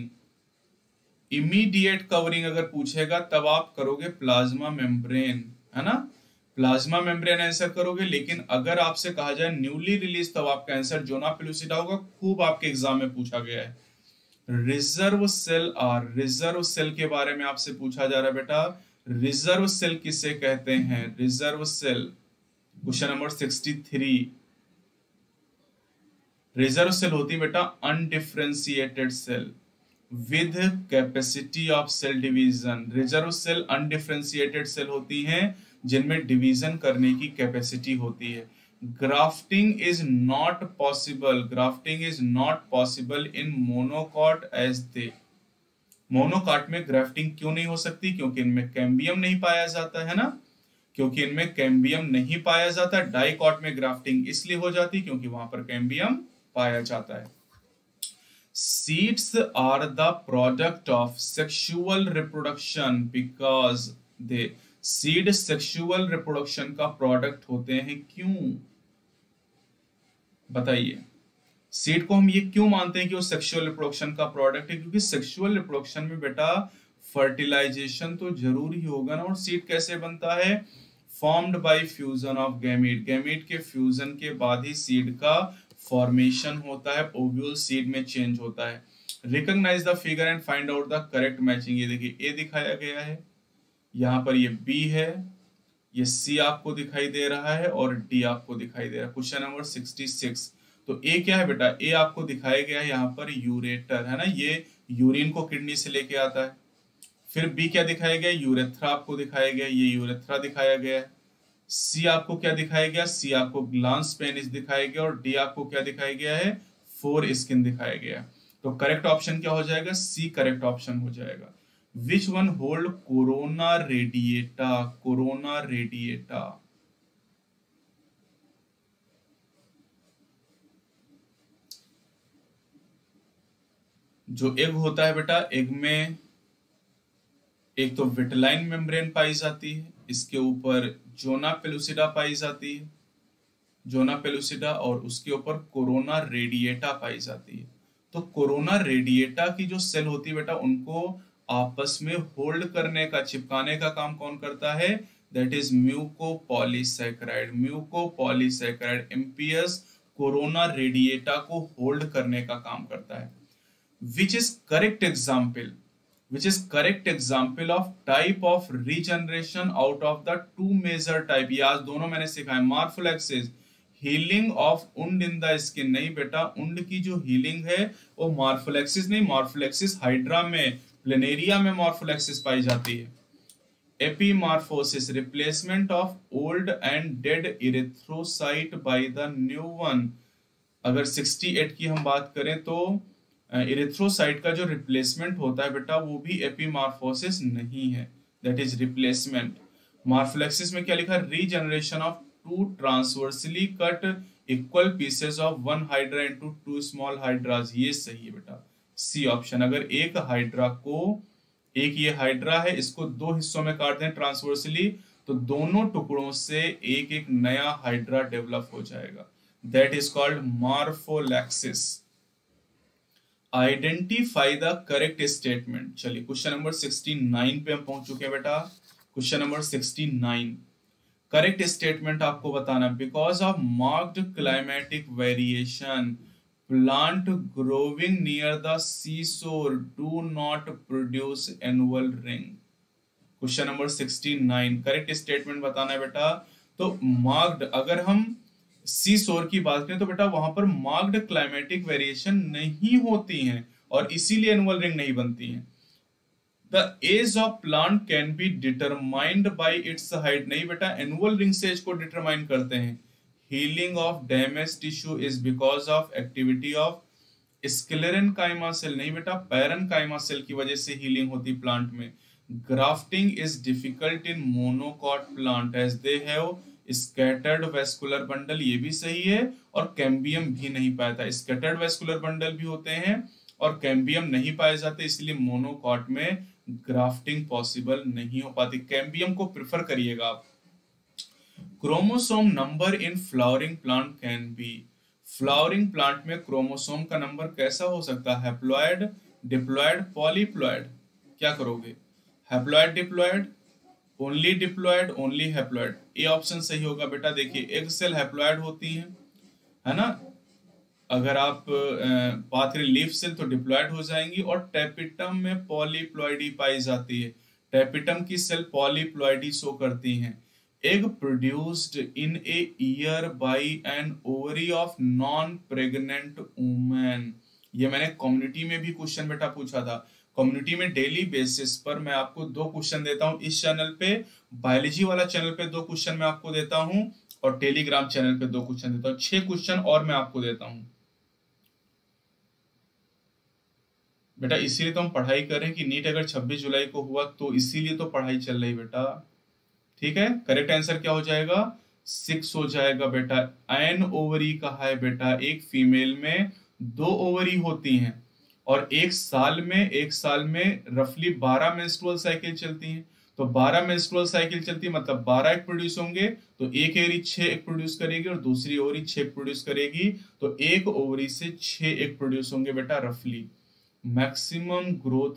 कवरिंग अगर पूछेगा तब आप करोगे प्लाज्मा मेम्ब्रेन, है ना, प्लाज्मा मेम्ब्रेन आंसर करोगे। लेकिन अगर आपसे कहा जाए न्यूली रिलीज तब आपका आंसर जोना पेलुसिडा होगा। खूब आपके एग्जाम में पूछा गया है। रिजर्व सेल के बारे में आपसे पूछा जा रहा है बेटा। रिजर्व सेल किसे कहते हैं? Reserve cell, question number 63। Reserve cell होती है बेटा undifferentiated cell with capacity of cell division. Reserve cell undifferentiated cell होती हैं जिनमें डिवीजन करने की कैपेसिटी होती है। Grafting is not possible in monocot as they. Monocot में ग्राफ्टिंग क्यों नहीं हो सकती? क्योंकि इनमें कैम्बियम नहीं पाया जाता है ना, क्योंकि इनमें कैम्बियम नहीं पाया जाता। डाइकॉट में ग्राफ्टिंग इसलिए हो जाती क्योंकि वहां पर कैम्बियम पाया जाता है। Seeds are the product of sexual reproduction because they. Seed sexual reproduction का प्रोडक्ट होते हैं, क्यों बताइए? सीड को हम ये क्यों मानते हैं कि वो सेक्सुअल रिप्रोडक्शन का प्रोडक्ट है? क्योंकि सेक्सुअल रिप्रोडक्शन में बेटा फर्टिलाइजेशन तो जरूर ही होगा ना। और सीड कैसे बनता है? Formed by fusion of gamete. Gamete के फ्यूजन के बाद ही सीड का फॉर्मेशन होता है, ओव्यूल सीड में चेंज होता है। Recognise the figure and find out the correct matching. ये देखिए ए दिखाया गया है, यहाँ पर ये बी है, ये सी आपको दिखाई दे रहा है और डी आपको दिखाई दे रहा है। Question number 66। तो ए क्या है बेटा, ए आपको दिखाया गया है यहाँ पर यूरेटर, है ना, ये यूरिन को किडनी से लेके आता है। फिर बी क्या दिखाया गया, यूरेथ्रा आपको दिखाया गया, ये यूरेथ्रा दिखाया गया है। सी आपको क्या दिखाया गया, सी आपको ग्लांस पेनिस दिखाया गया और डी आपको क्या दिखाया गया है, फोर स्किन दिखाया गया। तो करेक्ट ऑप्शन क्या हो जाएगा, सी करेक्ट ऑप्शन हो जाएगा। Which one hold corona radiata, corona radiata. जो एग होता है बेटा, एग में एक तो विटलाइन मेम्ब्रेन पाई जाती है, इसके ऊपर जोना पेलुसिडा पाई जाती है, जोना पेलुसिडा, और उसके ऊपर कोरोना रेडिएटा पाई जाती है। तो कोरोना रेडिएटा की जो सेल होती है बेटा, उनको आपस में होल्ड करने का, चिपकाने का काम कौन करता है, that is mucopolysaccharide, mucopolysaccharide MPS corona radiata को होल्ड करने का काम करता है। which is correct example of type of regeneration out of the two major type। ये आज दोनों मैंने सिखाए, morpholaxis, healing of wound in the skin. नहीं बेटा, वुंड की जो हीलिंग है वो मार्फोलैक्सिस नहीं, मार्फोलैक्सिस हाइड्रा में, प्लेनेरिया में मार्फोलैक्सिस पाई जाती है। Epimorphosis, replacement of old and dead erythrocyte by the new one. अगर 68 की हम बात करें तो इरिथ्रोसाइट का जो रिप्लेसमेंट होता है बेटा, वो भी एपीमार्फोसिस नहीं है, दैट इज रिप्लेसमेंट। मार्फोलैक्सिस में क्या लिखा है, regeneration of two transversely cut equal pieces of one hydra into two small hydras. ये सही है बेटा, सी ऑप्शन। अगर एक हाइड्रा को, एक ये हाइड्रा है, इसको दो हिस्सों में काट दें ट्रांसवर्सली, तो दोनों टुकड़ों से एक एक नया हाइड्रा डेवलप हो जाएगा, that is called morpholaxis. Identify the correct statement. चलिए क्वेश्चन नंबर 69 पे हम पहुंच चुके हैं बेटा। क्वेश्चन नंबर 69, करेक्ट स्टेटमेंट आपको बताना। Because of marked climatic variation, plant growing near the seashore do not produce annual ring. Question number 69, correct statement बताना है बेटा। तो मार्क्ड, अगर हम सी शोर की बात करें तो बेटा वहां पर मार्क्ड क्लाइमेटिक वेरिएशन नहीं होती हैं और इसीलिए एनुअल रिंग नहीं बनती हैं। The age of plant can be determined by its height. नहीं बेटा, एनुअल रिंग से एज को डिटरमाइन करते हैं। Healing of damage tissue is because of activity of sclerenchyma cell. नहीं बेटा, पैरेनकाइमा सेल की वजह से हीलिंग होती प्लांट में। Grafting is difficult in monocot plant as they have scattered vascular bundle. ये भी सही है, और कैम्बियम भी नहीं पाया था। स्कैटर्ड वेस्कुलर बंडल भी होते हैं और कैम्बियम नहीं पाए जाते, इसलिए मोनोकॉट में ग्राफ्टिंग पॉसिबल नहीं हो पाती। कैम्बियम को प्रेफर करिएगा आप। Chromosome number in flowering plant can be. Flowering plant में क्रोमोसोम का नंबर कैसा हो सकता है, हैप्लॉइड, डिप्लॉइड, पॉलीप्लॉइड। क्या करोगे, haploid, diploid, only diploid, only haploid. A option सही होगा बेटा। देखिए एग सेल हैप्लॉइड होती है ना, अगर आप बात करें लीफ सेल तो डिप्लॉइड हो जाएंगी, और टेपिटम में पॉलीप्लॉइडी पाई जाती है। टेपिटम की सेल पॉलीप्लॉइडी शो करती हैं। Egg produced in a year by an ovary of non pregnant women. ये मैंने कम्युनिटी में भी क्वेश्चन बेटा पूछा था। कम्युनिटी में डेली बेसिस पर मैं आपको 2 क्वेश्चन देता हूं। इस चैनल पे, बायोलॉजी वाला चैनल पे 2 क्वेश्चन मैं आपको देता हूं, और टेलीग्राम चैनल पे 2 क्वेश्चन देता हूं। 6 क्वेश्चन और मैं आपको देता हूं बेटा। इसीलिए तो हम पढ़ाई कर रहे हैं कि नीट अगर 26 जुलाई को हुआ तो इसीलिए तो पढ़ाई चल रही बेटा। ठीक है, करेक्ट आंसर क्या हो जाएगा, 6 हो जाएगा बेटा। एन ओवरी कहा है बेटा, एक फीमेल में 2 ओवरी होती हैं, और एक साल में रफली 12 मेंस्ट्रुअल साइकिल चलती हैं। तो 12 मेंस्ट्रुअल साइकिल चलती है मतलब 12 एग प्रोड्यूस होंगे, तो एक ओवरी 6 एग प्रोड्यूस करेगी और दूसरी ओवरी 6 एग प्रोड्यूस करेगी, तो एक ओवरी से 6 एग प्रोड्यूस होंगे बेटा रफली। मैक्सिमम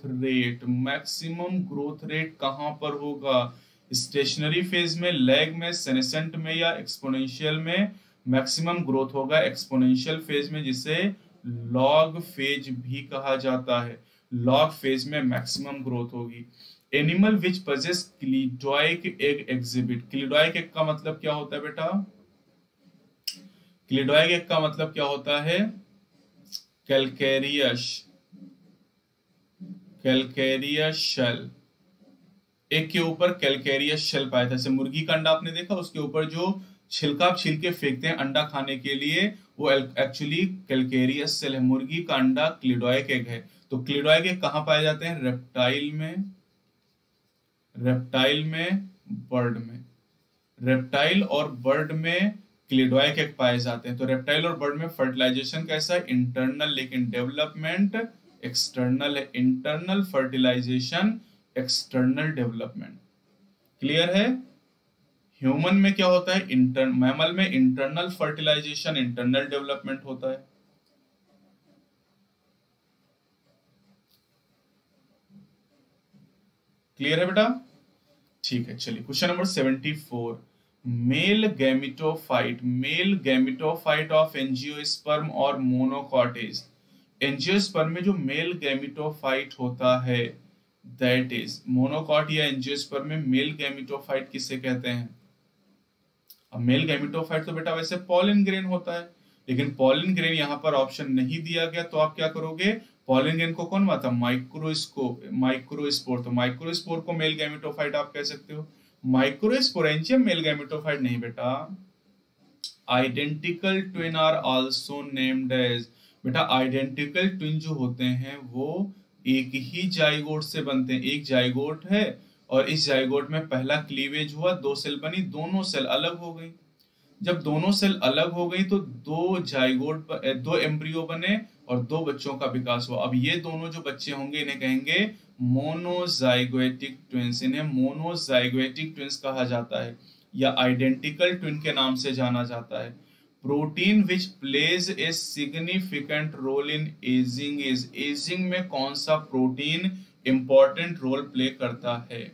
ग्रोथ रेट कहां पर होगा, स्टेशनरी फेज में, लैग में, सेनेसेंट में, या एक्सपोनेंशियल में। मैक्सिमम ग्रोथ होगा एक्सपोनेंशियल फेज में, जिसे लॉग फेज भी कहा जाता है। लॉग फेज में मैक्सिमम ग्रोथ होगी। Animal which possess cleidoic egg exhibit. Cleidoic egg का मतलब क्या होता है बेटा? क्लिडोइक एग का मतलब क्या होता है? Calcareous, calcareous shell. एक के ऊपर कैलकेरियस शेल पाया था। जैसे मुर्गी का अंडा आपने देखा, उसके ऊपर जो छिलका आप छिल के फेंकते हैं अंडा खाने के लिए, वो एक्चुअली कैलकेरियस शेल है। मुर्गी का अंडा क्लिडोइक एग है। तो क्लिडोइक एग कहाँ पाए जाते हैं? रेप्टाइल में, रेप्टाइल में, बर्ड में। रेप्टाइल और बर्ड में क्लिडोइक एग पाए जाते हैं। तो रेप्टाइल और बर्ड में फर्टिलाइजेशन कैसा है? इंटरनल, लेकिन डेवलपमेंट एक्सटर्नल है। Internal fertilization, external development. Clear है? ह्यूमन में क्या होता है? मैमल में इंटरनल फर्टिलाइजेशन, इंटरनल डेवलपमेंट होता है। क्लियर है बेटा? ठीक है, चलिए question number 74। Male gametophyte, male gametophyte of angiosperm और मोनोकॉटेज। एंजियोस्पर्म में जो मेल गैमेटोफाइट होता है दैट इज मोनोकॉट, या एंजियोस्पर्म में मेल गैमेटोफाइट किसे कहते हैं? अब मेल गैमेटोफाइट तो बेटा वैसे पॉलन ग्रेन होता है, लेकिन पॉलन ग्रेन यहाँ पर ऑप्शन नहीं दिया गया, तो आप क्या करोगे? पॉलन ग्रेन को कौन मानता? माइक्रोस्पोर। तो माइक्रोस्पोर को मेल गैमेटोफाइट आप कह सकते हो। माइक्रोस्पोरेंजियम मेल गैमेटोफाइट नहीं बेटा। Identical twin are also named as. बेटा आइडेंटिकल ट्विन जो होते हैं वो एक ही जाइगोट से बनते हैं। एक जाइगोट है और इस जाइगोट में पहला क्लीवेज हुआ, 2 सेल बनी, दोनों सेल अलग हो गई। जब दोनों सेल अलग हो गई तो 2 एम्ब्रियो बने और 2 बच्चों का विकास हुआ। अब ये दोनों जो बच्चे होंगे इन्हें कहेंगे मोनोजाइगोटिक ट्विंस। इन्हें मोनोजाइगोटिक ट्विंस कहा जाता है या आइडेंटिकल ट्विन के नाम से जाना जाता है। Protein which plays a significant role in ageing is. Ageing में कौन सा प्रोटीन इंपॉर्टेंट रोल प्ले करता है?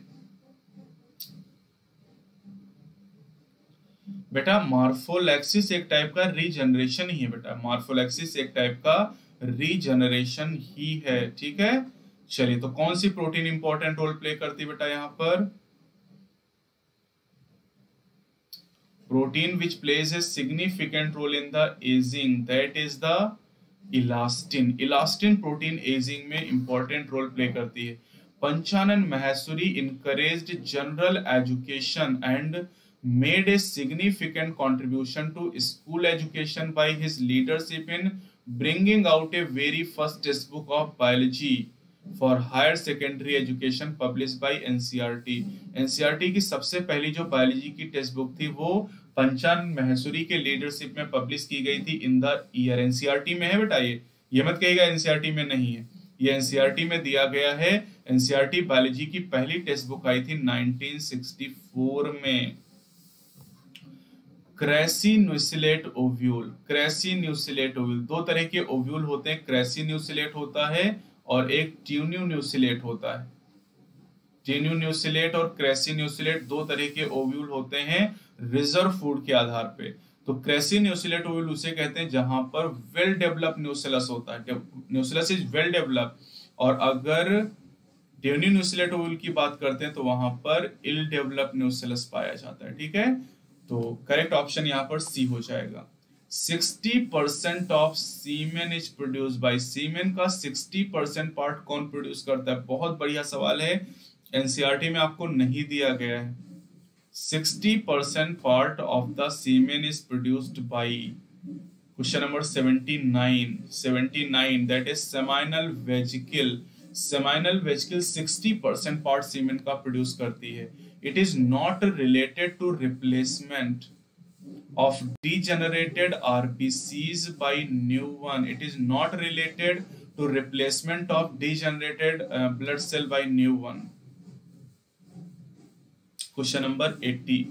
बेटा मार्फोलैक्सिस एक टाइप का रीजनरेशन ही है। बेटा मार्फोलैक्सिस एक टाइप का रीजनरेशन ही है। ठीक है, चलिए तो कौन सी प्रोटीन इंपॉर्टेंट रोल प्ले करती है बेटा यहाँ पर? Protein which plays a significant role in the ageing that is the elastin. Elastin protein ageing में इंपॉर्टेंट रोल प्ले करती है। Panchanan Maheshwari encouraged general education and made a significant contribution to school education by his leadership in bringing out a very first textbook of biology for higher secondary education published by NCERT। NCERT की सबसे पहली जो biology की text book थी वो पंचानन माहेश्वरी के leadership में publish की गई थी इन द ईयर। NCERT में है बेटा, ये मत कहिएगा NCERT में नहीं है, ये NCERT में दिया गया है। NCERT बायोलॉजी की पहली टेक्स्ट बुक आई थी 1964 में। क्रेसिन्यूसिलेट ओव्यूल, क्रेसिन्यूसिलेट ओव्यूल, 2 तरह के ओव्यूल होते हैं। क्रेसिन्यूसिलेट होता है और एक ट्यून्यून्यूसिलेट होता है। ट्यून्यून्यूसिलेट और क्रेसिन्यूसिलेट 2 तरह के ओव्यूल होते हैं रिजर्व फूड के आधार पे। तो क्रेसिन्यूसिलेट ओव्यूल उसे कहते हैं जहां पर वेल डेवलप न्यूसिलस होता है, न्यूसिलस इज वेल डेवलप। और अगर ट्यून्यून्यूसिलेट ओव्यूल की बात करते हैं तो वहां पर इल डेवलप न्यूसिलस पाया जाता है। ठीक है, तो करेक्ट ऑप्शन यहाँ पर सी हो जाएगा। 60% of semen is produce by. Semen का 60% पार्ट कौन प्रोड्यूस करता है? बहुत बढ़िया सवाल है, एनसीईआरटी में आपको नहीं दिया गया है। 60% part of the semen is produced by. Question number 79 that is seminal vesicle. Seminal vesicle 60% part semen का प्रोड्यूस करती है। It is not related to replacement of degenerated RBCs by new one. It is not related to replacement of degenerated blood cell by new one. Question number 80.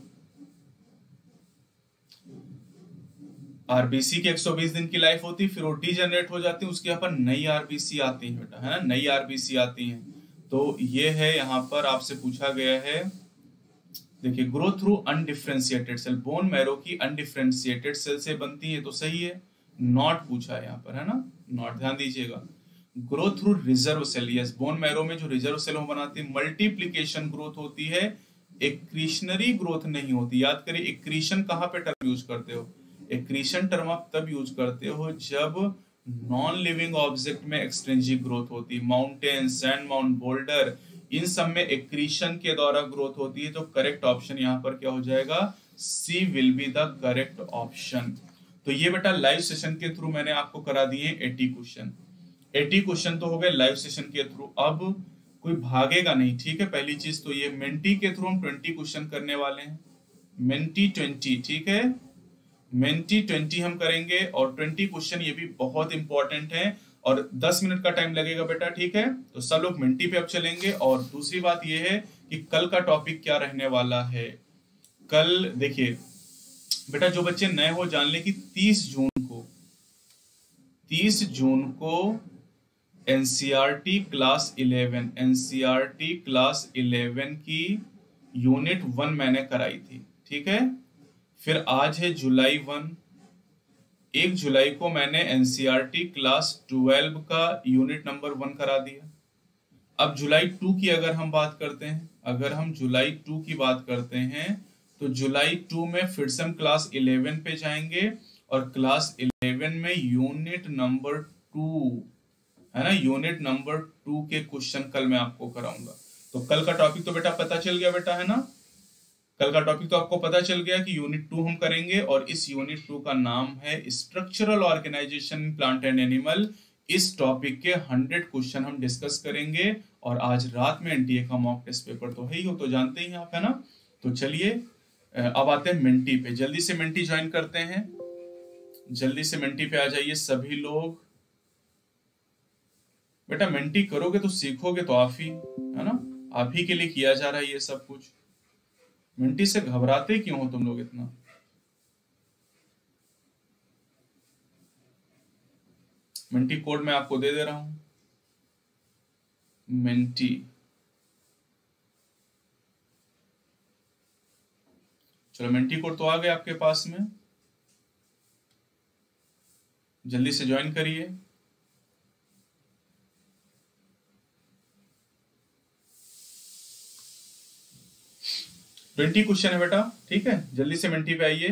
RBC की 120 दिन की life होती है, फिर वो डीजनरेट हो जाती है, उसके यहाँ पर नई आरबीसी आती है बेटा, है ना, नई आरबीसी आती हैं। तो ये है यहाँ पर आपसे पूछा गया है, देखिए grow through undifferentiated cell. Bone marrow की अनडिफरेंशिएटेड सेल से बनती है तो सही है, नॉट पूछा है यहाँ पर, है ना, नॉट, ध्यान दीजिएगा। Growth through reserve cell, yes, bone marrow में जो रिजर्व सेल वो बनाती है, मल्टीप्लीकेशन ग्रोथ होती है, एक्रीशनरी ग्रोथ नहीं होती। याद करिए, एक्रीशन कहाँ पे टर्म यूज करते हो, एक्रीशन टर्म आप तब यूज करते हो जब नॉन लिविंग ऑब्जेक्ट में एक्सट्रिंसिक ग्रोथ होती है। माउंटेन, सैंड माउंट, बोल्डर, इन सब में एक्रीशन के द्वारा ग्रोथ होती है। तो करेक्ट ऑप्शन यहाँ पर क्या हो जाएगा, C will be the correct option. तो ये बेटा लाइव सेशन के थ्रू मैंने आपको करा दिए 80 क्वेश्चन। 80 क्वेश्चन तो हो गए लाइव सेशन के थ्रू। अब कोई भागेगा नहीं, ठीक है। पहली चीज तो ये मेंटी के थ्रू हम 20 क्वेश्चन करने वाले हैं, मेंटी 20, ठीक है, मेंटी 20 हम करेंगे। और 20 क्वेश्चन ये भी बहुत इंपॉर्टेंट है और 10 मिनट का टाइम लगेगा बेटा, ठीक है। तो सब लोग मेंटी पे अब चलेंगे। और दूसरी बात ये है कि कल का टॉपिक क्या रहने वाला है। कल देखिए बेटा, जो बच्चे नए हो जान ले कि 30 जून को एनसीईआरटी क्लास 11, एनसीईआरटी क्लास 11 की यूनिट 1 मैंने कराई थी, ठीक है। फिर आज है जुलाई 1, 1 जुलाई को मैंने एनसीईआरटी क्लास 12 का यूनिट नंबर 1 करा दिया। अब जुलाई 2 की अगर हम बात करते हैं, अगर हम जुलाई 2 की बात करते हैं तो जुलाई 2 में फिर से हम क्लास 11 पे जाएंगे और क्लास 11 में यूनिट नंबर 2, है ना, यूनिट नंबर 2 के क्वेश्चन कल मैं आपको कराऊंगा। तो कल का टॉपिक तो बेटा पता चल गया बेटा, है ना, कल का टॉपिक तो आपको पता चल गया कि यूनिट 2 हम करेंगे और इस यूनिट 2 का नाम है structural organisation in plant and animal. इस टॉपिक के 100 क्वेश्चन हम डिस्कस करेंगे और आज रात में एनटीए का मॉक टेस्ट पेपर तो है ही, हो तो जानते ही आप, है ना। तो चलिए अब आते हैं मेंटी पे, जल्दी से मेंटी ज्वाइन करते हैं, जल्दी से मेंटी पे आ जाइए सभी लोग। बेटा मेंटी करोगे तो सीखोगे तो आप ही, है ना, आप ही के लिए किया जा रहा है ये सब कुछ। मेंटी से घबराते क्यों हो तुम लोग इतना। मेंटी कोड मैं आपको दे दे रहा हूं, मेंटी, चलो मेंटी कोड तो आ गया आपके पास में, जल्दी से ज्वाइन करिए। ट्वेंटी क्वेश्चन है बेटा, ठीक है, जल्दी से मेंटी पे आइए।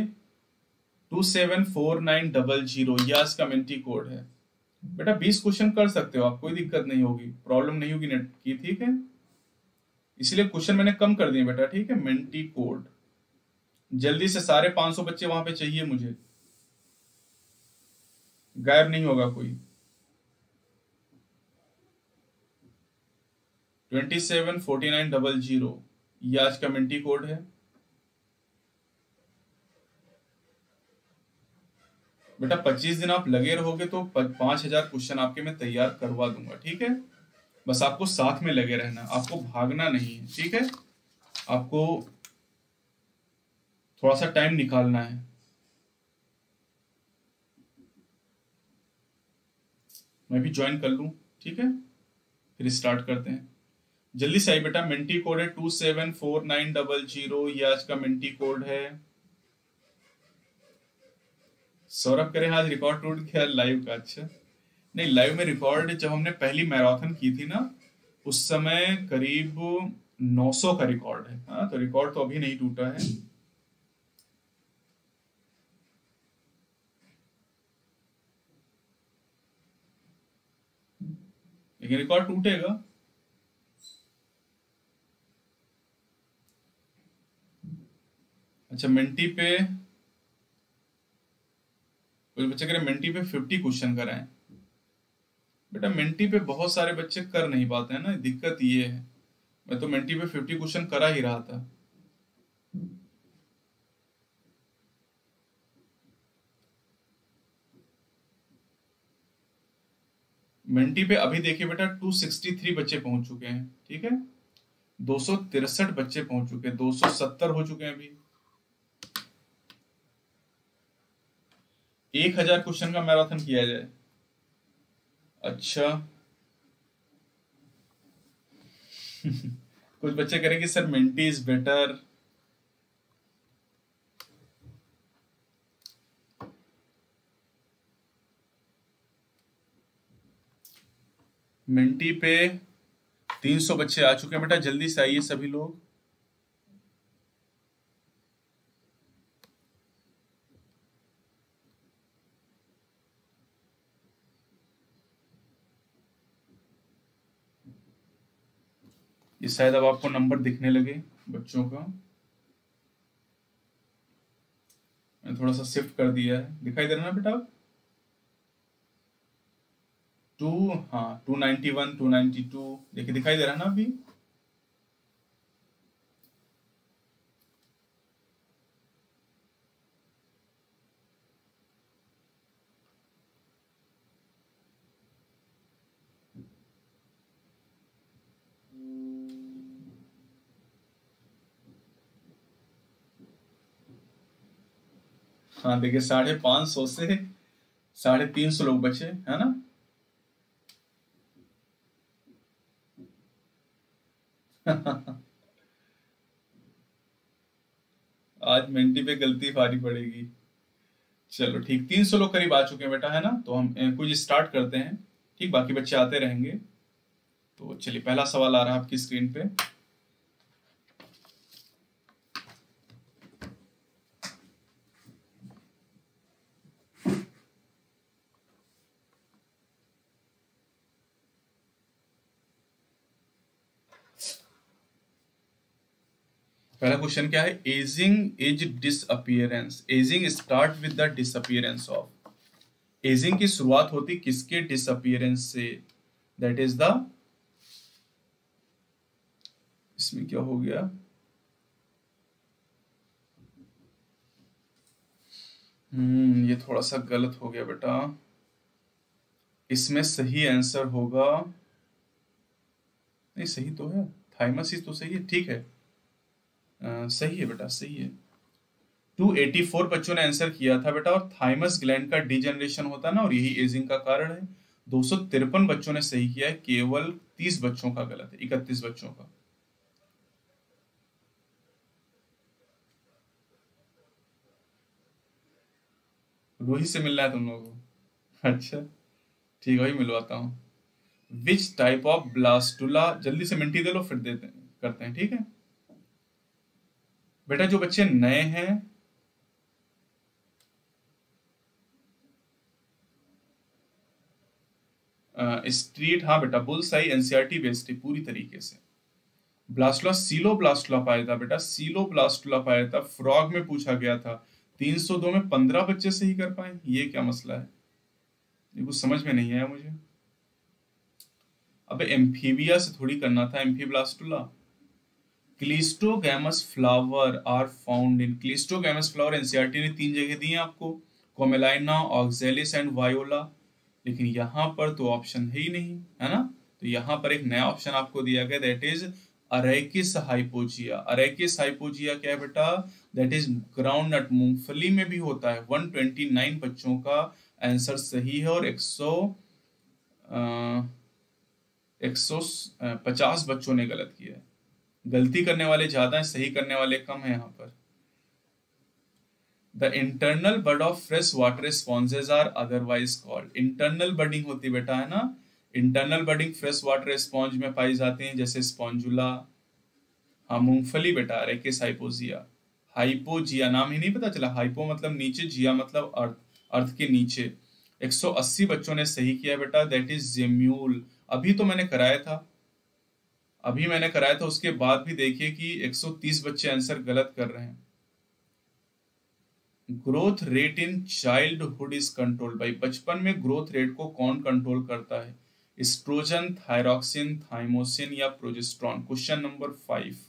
274900 ये आज का मेंटी कोड है बेटा। 20 क्वेश्चन कर सकते हो आप, कोई दिक्कत नहीं होगी, प्रॉब्लम नहीं होगी नेट की, ठीक है। इसलिए क्वेश्चन मैंने कम कर दिए बेटा, ठीक है। मेंटी कोड जल्दी से, सारे 500 बच्चे वहां पे चाहिए मुझे, गायब नहीं होगा कोई। 274900 ये आज का मेंटी कोड है बेटा। 25 दिन आप लगे रहोगे तो 5000 क्वेश्चन आपके मैं तैयार करवा दूंगा, ठीक है। बस आपको साथ में लगे रहना, आपको भागना नहीं है, ठीक है। आपको थोड़ा सा टाइम निकालना है। मैं भी ज्वाइन कर लूं, ठीक है, फिर स्टार्ट करते हैं। जल्दी से आई बेटा, मेंटी कोड है 274900, ये आज का मेंटी कोड है। सौरभ करें आज रिकॉर्ड टूट गया लाइव का, अच्छा नहीं, लाइव में रिकॉर्ड जब हमने पहली मैराथन की थी ना उस समय करीब 900 का रिकॉर्ड है, हाँ, तो रिकॉर्ड तो अभी नहीं टूटा है। लेकिन रिकॉर्ड टूटेगा। अच्छा मेंटी पे कुछ बच्चे कह रहे मेंटी पे 50 क्वेश्चन कराएं। बेटा मेंटी पे बहुत सारे बच्चे कर नहीं पाते हैं ना, दिक्कत ये है। मैं तो मेंटी पे 50 क्वेश्चन करा ही रहा था। मेंटी पे अभी देखिए बेटा 263 बच्चे पहुंच चुके हैं, ठीक है। 263 बच्चे पहुंच चुके हैं, 270 हो चुके हैं अभी। 1000 क्वेश्चन का मैराथन किया जाए। अच्छा कुछ बच्चे करेंगे sir Menti is better. Menti पे 300 बच्चे आ चुके हैं बेटा, जल्दी से आइए सभी लोग। ये शायद अब आपको नंबर दिखने लगे बच्चों का, मैंने थोड़ा सा शिफ्ट कर दिया है, दिखाई दे रहा है ना बेटा अब? 2, हाँ 291, 292, देखिए दिखाई दे रहा है ना अभी? हाँ देखिए, 550 से 350 लोग बचे, है ना? आज मिंटी पे गलती भारी पड़ेगी। चलो ठीक, 300 लोग करीब आ चुके हैं बेटा, है ना? तो हम कुछ स्टार्ट करते हैं, ठीक, बाकी बच्चे आते रहेंगे। तो चलिए, पहला सवाल आ रहा है आपकी स्क्रीन पे। पहला क्वेश्चन क्या है? Ageing is disappearance. Ageing start with the disappearance of. Ageing की शुरुआत होती किसके डिसअपियरेंस से? दैट इज द, इसमें क्या हो गया? ये थोड़ा सा गलत हो गया बेटा। इसमें सही आंसर होगा, नहीं सही तो है, थाइमस ही तो सही है, ठीक है। सही है बेटा, सही है। 284 बच्चों ने आंसर किया था बेटा, और थाइमस ग्लैंड का डिजनरेशन होता है ना, और यही एजिंग का कारण है। 253 बच्चों ने सही किया है, केवल 30 बच्चों का गलत है, 31 बच्चों का। रूही से मिलना है तुम लोगों को? अच्छा ठीक है, वही मिलवाता हूँ। विच टाइप ऑफ ब्लास्टुला, जल्दी से मिनटी दे लो फिर देते हैं, करते हैं, ठीक है बेटा? जो बच्चे नए हैं, स्ट्रीट, हाँ बेटा, बुलसाई एनसीईआरटी बेस्ड है पूरी तरीके से। ब्लास्टुला सीलो ब्लास्टुला पाया था बेटा, सीलो ब्लास्टुला पाया था, फ्रॉग में पूछा गया था। 302 में 15 बच्चे सही कर पाए, ये क्या मसला है? ये कुछ समझ में नहीं आया मुझे। अबे एम्फीबिया से थोड़ी करना था, amphiblastula. Cleistogamous flower are found in, cleistogamous flower NCERT ने 3 जगह दी हैं आपको, कोमेलाइना, ऑक्जेलिस एंड वायोला। लेकिन यहाँ पर तो ऑप्शन है ही नहीं, है ना? तो यहाँ पर एक नया ऑप्शन आपको दिया गया, that is Arachis hypogaea. Arachis hypogaea क्या है बेटा? दैट इज ग्राउंड नट, मूंगफली में भी होता है। 129 बच्चों का आंसर सही है, और 150 बच्चों ने गलत किया है। गलती करने वाले ज्यादा हैं, सही करने वाले कम है यहाँ पर। The internal bud of fresh water sponges are otherwise called. Internal budding होती बेटा, है ना? Internal budding fresh water sponge में पाई जाती हैं, जैसे स्पॉन्जुला। हाँ मूंगफली बेटा, रेकिस हाइपोजिया। हाइपोजिया नाम ही नहीं पता चला? हाइपो मतलब नीचे, जिया मतलब अर्थ, अर्थ के नीचे। 180 बच्चों ने सही किया बेटा, दैट इज जेम्यूल। अभी तो मैंने कराया था, अभी मैंने कराया था, उसके बाद भी देखिए कि 130 बच्चे आंसर गलत कर रहे हैं। Growth rate in childhood is control by, बचपन में ग्रोथ रेट को कौन कंट्रोल करता है? एस्ट्रोजन, थायरॉक्सिन, थाइमोसिन या progesterone? Question number 5।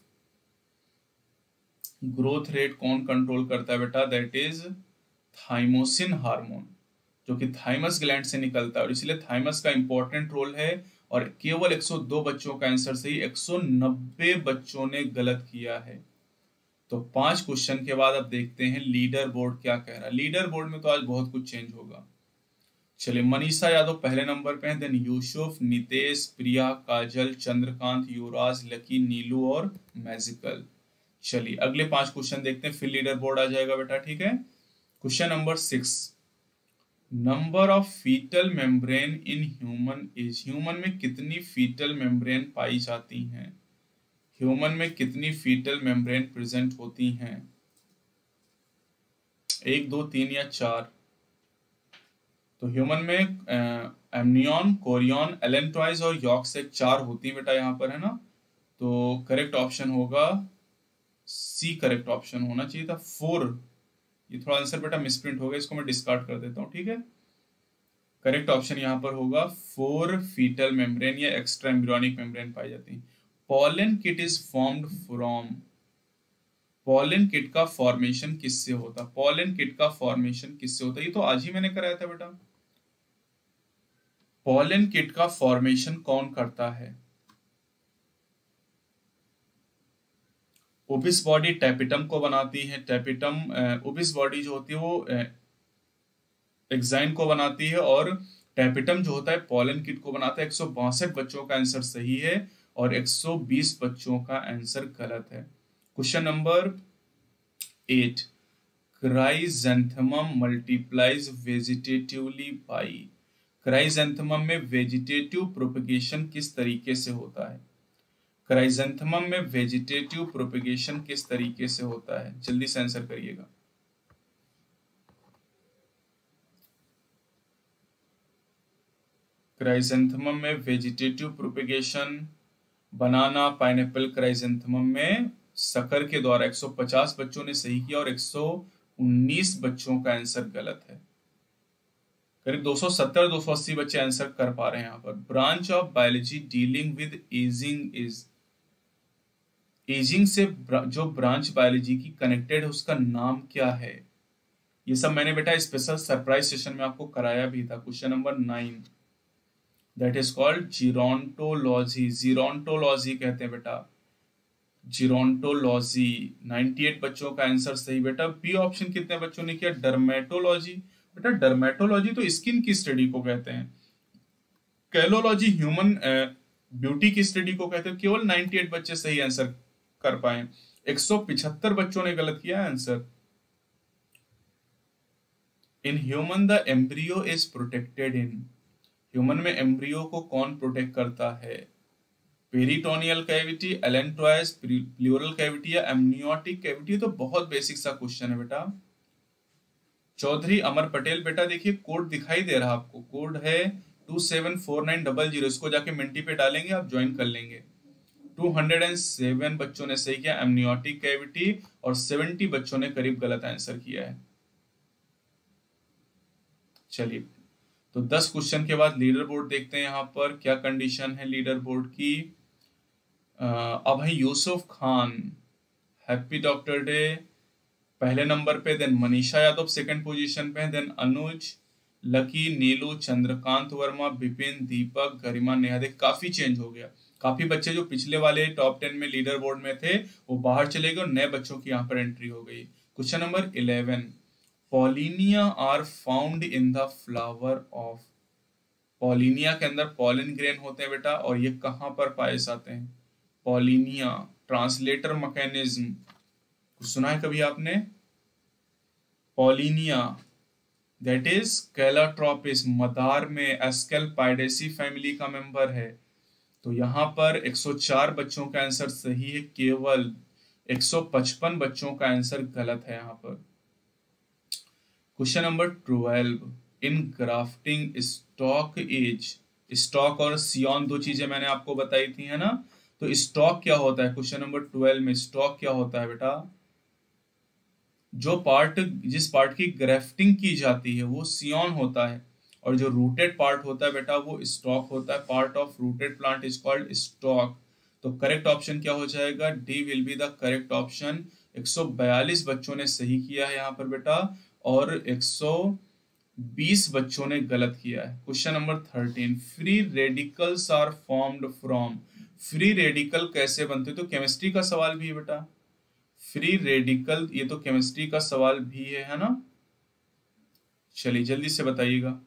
Growth rate कौन कंट्रोल करता है बेटा? दैट इज थाइमोसिन हार्मोन, जो कि थाइमस ग्लैंड से निकलता है, और इसलिए थाइमस का इंपॉर्टेंट रोल है। और केवल 102 बच्चों का आंसर सही, 190 बच्चों ने गलत किया है। तो 5 क्वेश्चन के बाद अब देखते हैं लीडर बोर्ड क्या कह रहा है। लीडर बोर्ड में तो आज बहुत कुछ चेंज होगा। चलिए, मनीषा यादव पहले नंबर पे हैं, देन यूसुफ, नितेश, प्रिया, काजल, चंद्रकांत, युवराज, लकी, नीलू और मैजिकल। चलिए अगले 5 क्वेश्चन देखते हैं, फिर लीडर बोर्ड आ जाएगा बेटा, ठीक है? Question number 6। Number of foetal membrane in human as, human में कितनी फीटल मेम्ब्रेन पाई जाती हैं, ह्यूमन में कितनी फीटल मेम्ब्रेन प्रेजेंट होती हैं, 1, 2, 3 या 4? तो ह्यूमन में एमनियन, कोरियन, एलेंट्रॉइज और यॉर्कसेक 4 होती है बेटा यहाँ पर, है ना। तो करेक्ट ऑप्शन होगा सी, करेक्ट ऑप्शन होना चाहिए था 4। ये थोड़ा आंसर बेटा मिसप्रिंट हो गया, इसको मैं डिस्कार्ड कर देता हूँ, ठीक है। करेक्ट ऑप्शन यहाँ पर होगा 4 फीटल मेम्ब्रेन या एक्स्ट्रा एम्ब्रियोनिक मेम्ब्रेन पाई जाती है। Pollen kitt is formed from, pollen kitt का फॉर्मेशन किससे होता, पॉलन किट का फॉर्मेशन किससे होता है, ये तो आज ही मैंने कराया था बेटा। पॉलन किट का फॉर्मेशन कौन करता है? ओबिस बॉडी टैपिटम को बनाती है, टैपिटम ओबिस बॉडी जो होती है वो एक्साइन को बनाती है, और टैपिटम जो होता है पॉलन किट को बनाता है। 162 बच्चों का आंसर सही है और 120 बच्चों का आंसर गलत है। Question number 8, chrysanthemum multiplies vegetatively by, chrysanthemum में वेजिटेटिव प्रोपगेशन किस तरीके से होता है, क्राइजेंथेमम में वेजिटेटिव प्रोपगेशन किस तरीके से होता है, जल्दी से आंसर करिएगा। क्राइजेंथेमम में vegetative propagation, banana, pineapple, chrysanthemum में शक्कर के द्वारा। 150 बच्चों ने सही किया और 119 बच्चों का आंसर गलत है। करीब 270-280 बच्चे आंसर कर पा रहे हैं यहाँ पर। Branch of biology dealing with ageing is, ageing से जो ब्रांच बायोलॉजी की कनेक्टेड है उसका नाम क्या है? ये सब मैंने बेटा स्पेशल सरप्राइज सेशन में आपको कराया भी था। Question number 9, that is called gerontology, gerontology कहते हैं बेटा, जीरोंटोलॉजी। 98 बच्चों का आंसर सही बेटा। बी ऑप्शन कितने बच्चों ने किया? डर्मेटोलॉजी। बेटा डर्मेटोलॉजी तो स्किन की स्टडी को कहते हैं, कैलोलॉजी ह्यूमन ब्यूटी की स्टडी को कहते हैं। केवल 98 बच्चे सही आंसर कर पाए, 175 बच्चों ने गलत किया answer. In human the embryo is protected in, human में एम्ब्रियो को कौन प्रोटेक्ट करता है? Peritoneal cavity, allantois, pleural cavity या एमनियोटिक कैविटी? तो बहुत बेसिक सा क्वेश्चन है बेटा। चौधरी अमर पटेल, बेटा देखिए कोड दिखाई दे रहा आपको, कोड है 274900, इसको जाके मिंटी पे डालेंगे आप ज्वाइन कर लेंगे। 207 बच्चों ने सही किया एमनियोटिक कैविटी और 70 बच्चों ने करीब गलत आंसर किया है। चलिए, तो 10 क्वेश्चन के बाद लीडर बोर्ड देखते हैं यहाँ पर क्या कंडीशन है लीडर बोर्ड की। Abhay Yusuf Khan, happy doctor day, पहले नंबर पे। Then Manisha Yadav second position पे, देन अनुज, लकी, नीलू, चंद्रकांत वर्मा, विपिन, दीपक, गरिमा, नेहा। देख काफी चेंज हो गया, काफी बच्चे जो पिछले वाले टॉप 10 में लीडर बोर्ड में थे वो बाहर चले गए और नए बच्चों की यहाँ पर एंट्री हो गई। Question number 11, pollinia are found in the flower of, pollinia के अंदर पॉलन ग्रेन होते हैं बेटा, और ये कहाँ पर पाए जाते हैं? पॉलिनिया, ट्रांसलेटर मैकेनिज्म कुछ सुना है कभी आपने? पॉलिनिया दैट इज कैलाट्रोपिस, मदार में एस्केलपाइडेसी फैमिली का मेंबर है। तो यहाँ पर 104 बच्चों का आंसर सही है, केवल 155 बच्चों का आंसर गलत है यहाँ पर। Question number 12, in grafting stock as, stock और सियॉन दो चीजें मैंने आपको बताई थी, है ना। तो स्टॉक क्या होता है? क्वेश्चन नंबर 12 में स्टॉक क्या होता है बेटा? जो पार्ट, जिस पार्ट की ग्राफ्टिंग की जाती है वो सियॉन होता है, और जो रूटेड पार्ट होता है बेटा वो स्टॉक होता है। Part of rooted plant is called stock. तो करेक्ट ऑप्शन क्या हो जाएगा? D will be the correct option. 142 बच्चों ने सही किया है यहाँ पर बेटा, और 120 बच्चों ने गलत किया है। Question number 13, free radicals are formed from, free radical कैसे बनते? तो केमिस्ट्री का सवाल भी है बेटा, फ्री रेडिकल, ये तो केमिस्ट्री का सवाल भी है ना। चलिए जल्दी से बताइएगा।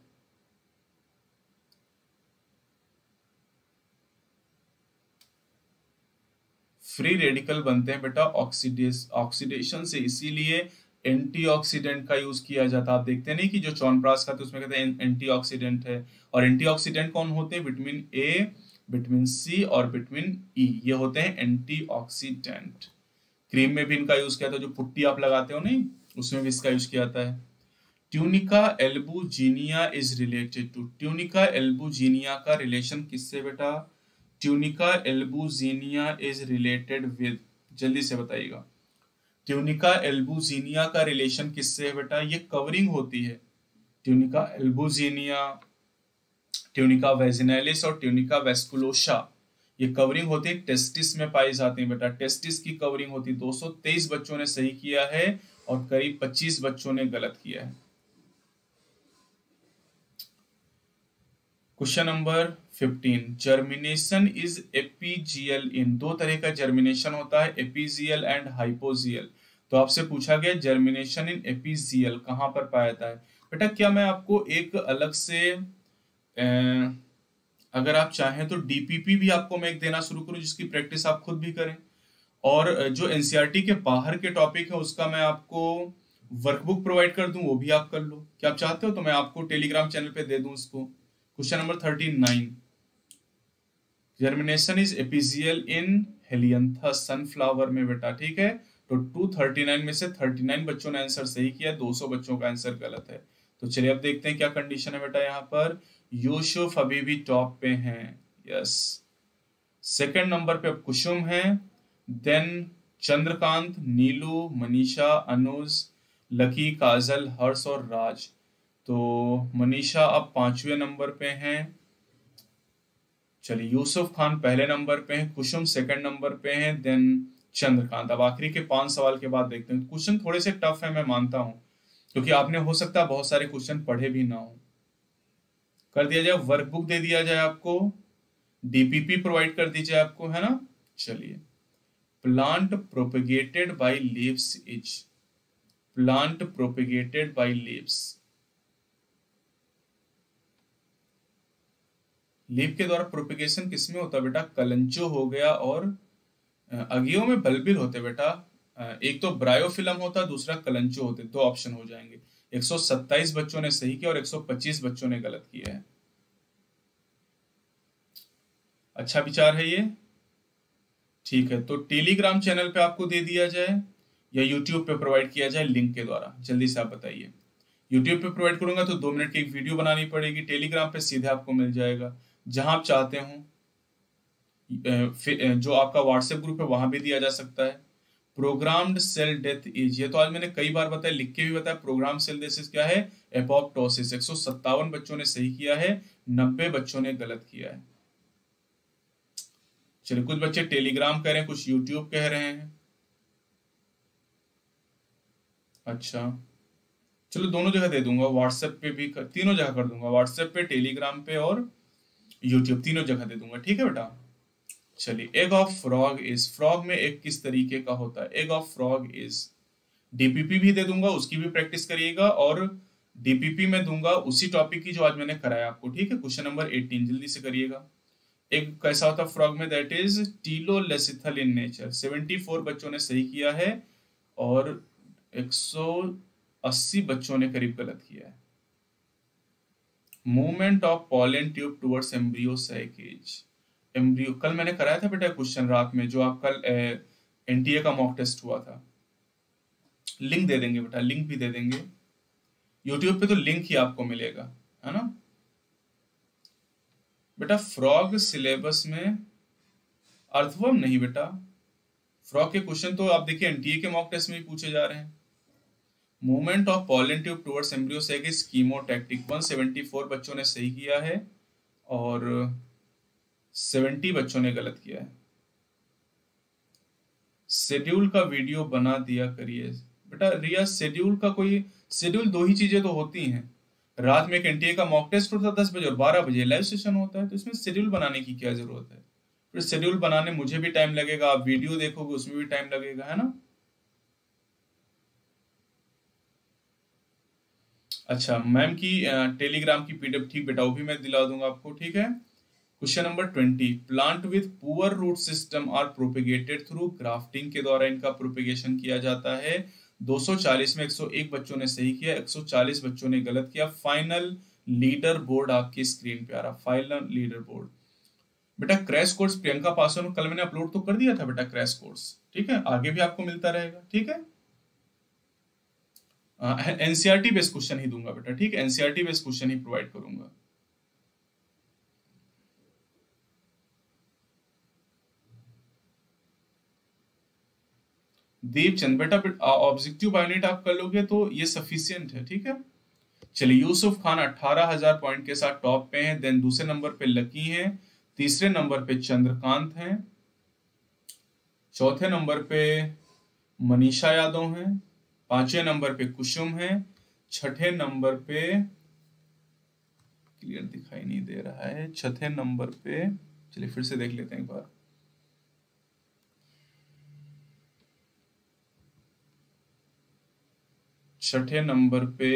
फ्री रेडिकल बनते हैं बेटा ऑक्सीडेशन से, इसीलिए एंटीऑक्सीडेंट का यूज किया जाता है। आप देखते नहीं कि जो च्यवनप्राश खाते हैं उसमें कहते हैं एंटीऑक्सीडेंट है, और एंटीऑक्सीडेंट कौन होते हैं? विटामिन ए, विटामिन सी और विटामिन ई, ये होते हैं एंटीऑक्सीडेंट। क्रीम में भी इनका यूज किया था, जो पुट्टी आप लगाते हो नहीं, उसमें भी इसका यूज किया जाता है। Tunica albuginea is related to, tunica albuginea का रिलेशन किससे बेटा? Tunica albuginea is related with, जल्दी से बताइएगा। ट्यूनिका एल्बुजिनिया का रिलेशन किससे है बेटा? ये कवरिंग होती है। ट्यूनिका एल्बुजिनिया, ट्यूनिका वेजिनैलिस और ट्यूनिका वेस्कुलोसा, ये कवरिंग होती है, टेस्टिस में पाई जाती है बेटा। टेस्टिस की कवरिंग होती है। 223 बच्चों ने सही किया है और करीब 25 बच्चों ने गलत किया है। Question number 15, germination is epigeal in, दो तरह का जर्मिनेशन होता है, एपीजियल एंड हाइपोजियल। तो आपसे पूछा गया जर्मिनेशन इन एपीजियल कहां पर पाया जाता है? बेटा क्या मैं आपको एक अलग से अगर आप चाहें तो डीपीपी भी आपको मैं एक देना शुरू करूं, जिसकी प्रैक्टिस आप खुद भी करें, और जो एनसीईआरटी के बाहर के टॉपिक है उसका मैं आपको वर्कबुक प्रोवाइड कर दूं, वो भी आप कर लो। क्या आप चाहते हो तो मैं आपको टेलीग्राम चैनल पे दे दूं इसको। Question number 39, germination is epigeal in Helianthus, sunflower में बेटा, ठीक है। तो 239 में से 39 बच्चों ने आंसर सही किया, 200 बच्चों का आंसर गलत है। तो चलिए अब देखते हैं क्या कंडीशन है बेटा। यहाँ पर यूसुफ अभी भी टॉप पे हैं, यस। सेकंड नंबर पे अब कुसुम है, देन चंद्रकांत, नीलू, मनीषा, अनुज, लकी, काजल, हर्ष और राज। तो मनीषा अब 5वें नंबर पे हैं। चलिए यूसुफ खान पहले नंबर पे हैं, कुसुम सेकंड नंबर पे हैं, देन चंद्रकांत। अब आखिरी के 5 सवाल के बाद देखते हैं। क्वेश्चन थोड़े से टफ है, मैं मानता हूं, क्योंकि आपने हो सकता है बहुत सारे क्वेश्चन पढ़े भी ना हो। कर दिया जाए, वर्कबुक दे दिया जाए आपको, डीपीपी प्रोवाइड कर दीजिए आपको, है ना। चलिए, plant propagated by leaves is, plant propagated by leaves, leaf के द्वारा प्रोपेगेशन किसमें होता है बेटा? कलंचो हो गया, और अगियो में बल्बिल होते बेटा। एक तो ब्रायोफिलम होता, दूसरा कलंचो होते। दो ऑप्शन हो जाएंगे। 127 बच्चों ने सही किया और 125 बच्चों ने गलत किया है। अच्छा विचार है ये, ठीक है। तो टेलीग्राम चैनल पे आपको दे दिया जाए या यूट्यूब पे प्रोवाइड किया जाए लिंक के द्वारा? जल्दी से आप बताइए। यूट्यूब पे प्रोवाइड करूंगा तो 2 मिनट की एक वीडियो बनानी पड़ेगी, टेलीग्राम पे सीधे आपको मिल जाएगा। जहां आप चाहते हो, जो आपका व्हाट्सएप ग्रुप है वहां भी दिया जा सकता है। प्रोग्राम्ड सेल डेथ इज, ये तो आज मैंने कई बार बताया, लिख के भी बताया। प्रोग्राम सेल डेथ क्या है? एपोप्टोसिस। 157 बच्चों ने सही किया है, 90 बच्चों ने गलत किया है। चलिए, कुछ बच्चे टेलीग्राम कह रहे हैं, कुछ यूट्यूब कह रहे हैं। अच्छा चलो, दोनों जगह दे दूंगा, व्हाट्सएप पे भी तीनों जगह कर दूंगा, व्हाट्सएप पे, टेलीग्राम पे और यूट्यूब, तीनों जगह दे दूंगा, ठीक है बेटा। चलिए, egg of frog is, frog में एग किस तरीके का होता है? Egg of frog is, DPP भी दे दूंगा, उसकी भी प्रैक्टिस करिएगा, और डीपीपी में दूंगा उसी टॉपिक की जो आज मैंने कराया आपको, ठीक है। क्वेश्चन नंबर 18 जल्दी से करिएगा। एक कैसा होता है फ्रॉग में? That is telolecithal in nature. 74 बच्चों ने सही किया है और 180 बच्चों ने करीब गलत किया है। Movement of pollen tube towards embryo sacs, embryo, कल मैंने कराया था बेटा क्वेश्चन रात में, जो आपका एनटीए का मॉक टेस्ट हुआ था। लिंक दे देंगे बेटा, लिंक भी दे देंगे यूट्यूब पे, तो लिंक ही आपको मिलेगा, है ना बेटा। फ्रॉग सिलेबस में अर्थवर्म नहीं बेटा, फ्रॉग के क्वेश्चन तो आप देखिए एनटीए के मॉक टेस्ट में ही पूछे जा रहे हैं। Movement of pollen tube towards embryo sacs chemotactic, 174 बच्चों ने सही किया है और 70 बच्चों ने गलत किया है। शेड्यूल का वीडियो बना दिया करिए बेटा। रिया, शेड्यूल का कोई शेड्यूल, दो ही चीजें तो होती हैं, रात में एक एनटीए का मॉक टेस्ट होता है 10 बजे और 12 बजे लाइव सेशन होता है, तो इसमें शेड्यूल बनाने की क्या जरूरत है? फिर शेड्यूल बनाने मुझे भी टाइम लगेगा, आप वीडियो देखोगे उसमें भी टाइम लगेगा, है ना। अच्छा, मैम की टेलीग्राम की पीडीएफ, ठीक बेटा, वो भी मैं दिला दूंगा आपको, ठीक है। Question number 20, plant with poor root system are propagated through grafting के द्वारा इनका प्रोपेगेशन किया जाता है। 240 में 101 बच्चों ने सही किया, 140 बच्चों ने गलत किया। फाइनल लीडर बोर्ड आपकी स्क्रीन पे आ रहा, फाइनल लीडर बोर्ड। बेटा क्रैश कोर्स प्रियंका पासवान कल मैंने अपलोड तो कर दिया था बेटा, क्रैश कोर्स, ठीक है, आगे भी आपको मिलता रहेगा, ठीक है। एनसीईआरटी बेस्ड क्वेश्चन ही दूंगा बेटा, ठीक है, एनसीईआरटी बेस्ड क्वेश्चन ही प्रोवाइड करूंगा। दीपचंद बेटा ऑब्जेक्टिव बायोनेट आप कर लोगे तो ये सफिशियंट है, ठीक है। चलिए, यूसुफ खान 18,000 पॉइंट के साथ टॉप पे हैं। देन दूसरे नंबर पे लकी हैं, तीसरे नंबर पे चंद्रकांत हैं, चौथे नंबर पे मनीषा यादव हैं, पांचवें नंबर पे कुसुम है, छठे नंबर पे क्लियर दिखाई नहीं दे रहा है, छठे नंबर पे, चलिए फिर से देख लेते हैं एक बार। छठे नंबर पे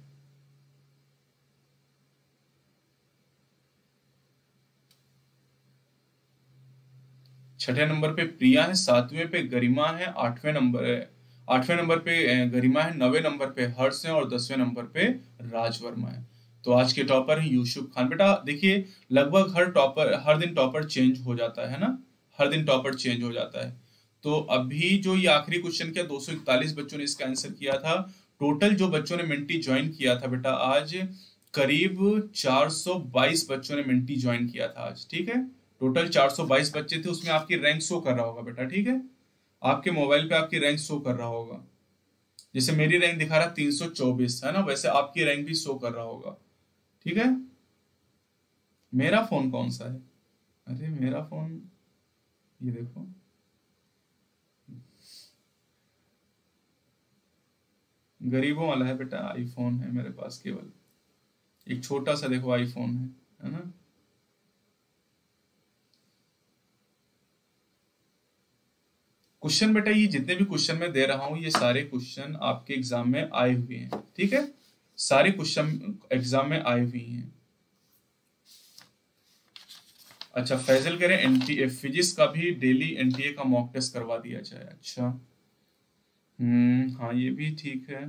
छठे नंबर पे प्रिया है, सातवें पे गरिमा है, आठवें नंबर पे गरिमा है, नवे नंबर पे हर्ष है और 10वें नंबर पे राज वर्मा है। तो आज के टॉपर है यूसुफ खान। बेटा देखिए, लगभग हर दिन टॉपर चेंज हो जाता है ना, हर दिन टॉपर चेंज हो जाता है। तो अभी जो ये आखिरी क्वेश्चन किया, 241 बच्चों ने इसका आंसर किया था। टोटल जो बच्चों ने मिंटी ज्वाइन किया था बेटा आज, करीब 422 बच्चों ने मिंटी ज्वाइन किया था आज, ठीक है। टोटल 422 बच्चे थे, उसमें आपकी रैंक शो कर रहा होगा बेटा, ठीक है। आपके मोबाइल पे आपकी रैंक शो कर रहा होगा, जैसे मेरी रैंक दिखा रहा है 324 है ना, वैसे आपकी रैंक भी शो कर रहा होगा, ठीक है। मेरा फोन कौन सा है? अरे मेरा फोन, ये देखो, गरीबों वाला है बेटा, आईफोन है मेरे पास, केवल एक छोटा सा देखो आईफोन है ना। क्वेश्चन बेटा, ये जितने भी क्वेश्चन मैं दे रहा हूं, ये सारे क्वेश्चन आपके एग्जाम में आए हुए हैं, ठीक है, सारे क्वेश्चन एग्जाम में आए हुए हैं। अच्छा, फैजल कह रहे हैं एनटीए फिजिक्स का भी डेली एनटीए का मॉक टेस्ट करवा दिया जाए। अच्छा, हाँ ये भी ठीक है।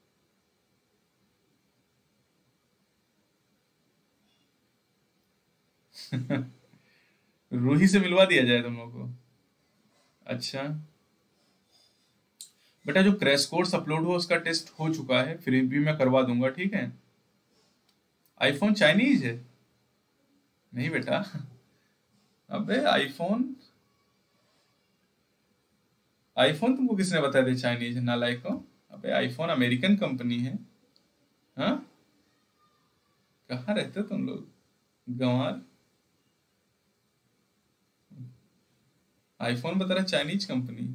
रूही से मिलवा दिया जाए तुम लोग को। अच्छा बेटा, जो क्रैश कोर्स अपलोड हुआ उसका टेस्ट हो चुका है, फिर भी मैं करवा दूंगा, ठीक है। आईफोन चाइनीज है? नहीं बेटा। अबे आईफोन, आईफोन तुमको किसने बताया था चाइनीज है, नालायक हो। अबे आईफोन अमेरिकन कंपनी है। हाँ, कहाँ रहते हो तुम लोग, गंवार। आईफोन बता रहा चाइनीज कंपनी।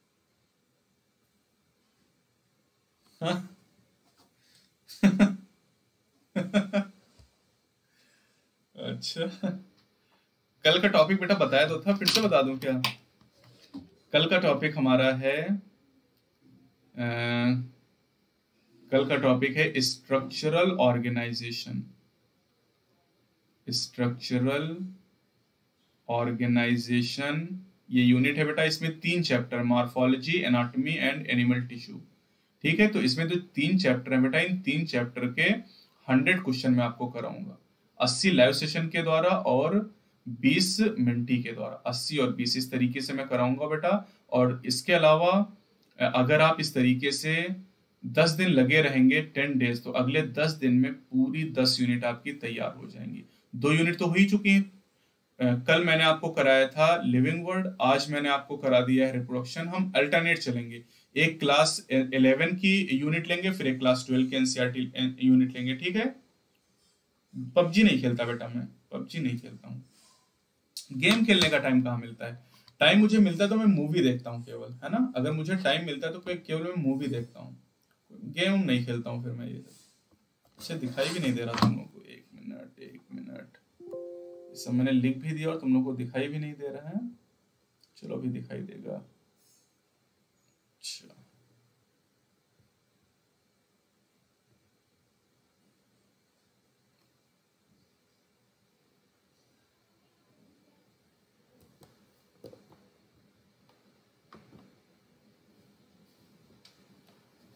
हाँ। अच्छा, कल का टॉपिक बेटा बताया तो था, फिर से बता दूं क्या? कल का टॉपिक हमारा है अ, कल का टॉपिक है स्ट्रक्चरल ऑर्गेनाइजेशन। स्ट्रक्चरल ऑर्गेनाइजेशन ये यूनिट है बेटा, इसमें 3 chapter, morphology, anatomy and animal tissue, ठीक है। तो इसमें जो 3 चैप्टर है बेटा, इन 3 चैप्टर के 100 क्वेश्चन मैं आपको कराऊंगा, 80 लाइव सेशन के द्वारा और 20 मिनटी के द्वारा, 80 और 20 इस तरीके से मैं कराऊंगा बेटा। और इसके अलावा अगर आप इस तरीके से 10 दिन लगे रहेंगे, 10 डेज, तो अगले 10 दिन में पूरी 10 यूनिट आपकी तैयार हो जाएंगी। 2 यूनिट तो हो ही चुकी हैं। कल मैंने आपको कराया था लिविंग वर्ड, आज मैंने आपको करा दिया है रिप्रोडक्शन। हम अल्टरनेट चलेंगे, एक क्लास 11 की यूनिट लेंगे, फिर एक क्लास 12 की एनसीईआरटी यूनिट लेंगे, ठीक है। पबजी नहीं खेलता बेटा, मैं पबजी नहीं खेलता हूँ। गेम खेलने का टाइम कहाँ मिलता है? टाइम मुझे मिलता है तो मैं मूवी देखता हूँ केवल, है ना। अगर मुझे टाइम मिलता है तो केवल मैं मूवी देखता हूँ, गेम नहीं खेलता हूँ फिर मैं। ये अच्छा दिखाई भी नहीं दे रहा तुम लोग को, एक मिनट एक मिनट, ये सब मैंने लिख भी दिया और तुम लोग को दिखाई भी नहीं दे रहा है। चलो अभी दिखाई देगा। अच्छा,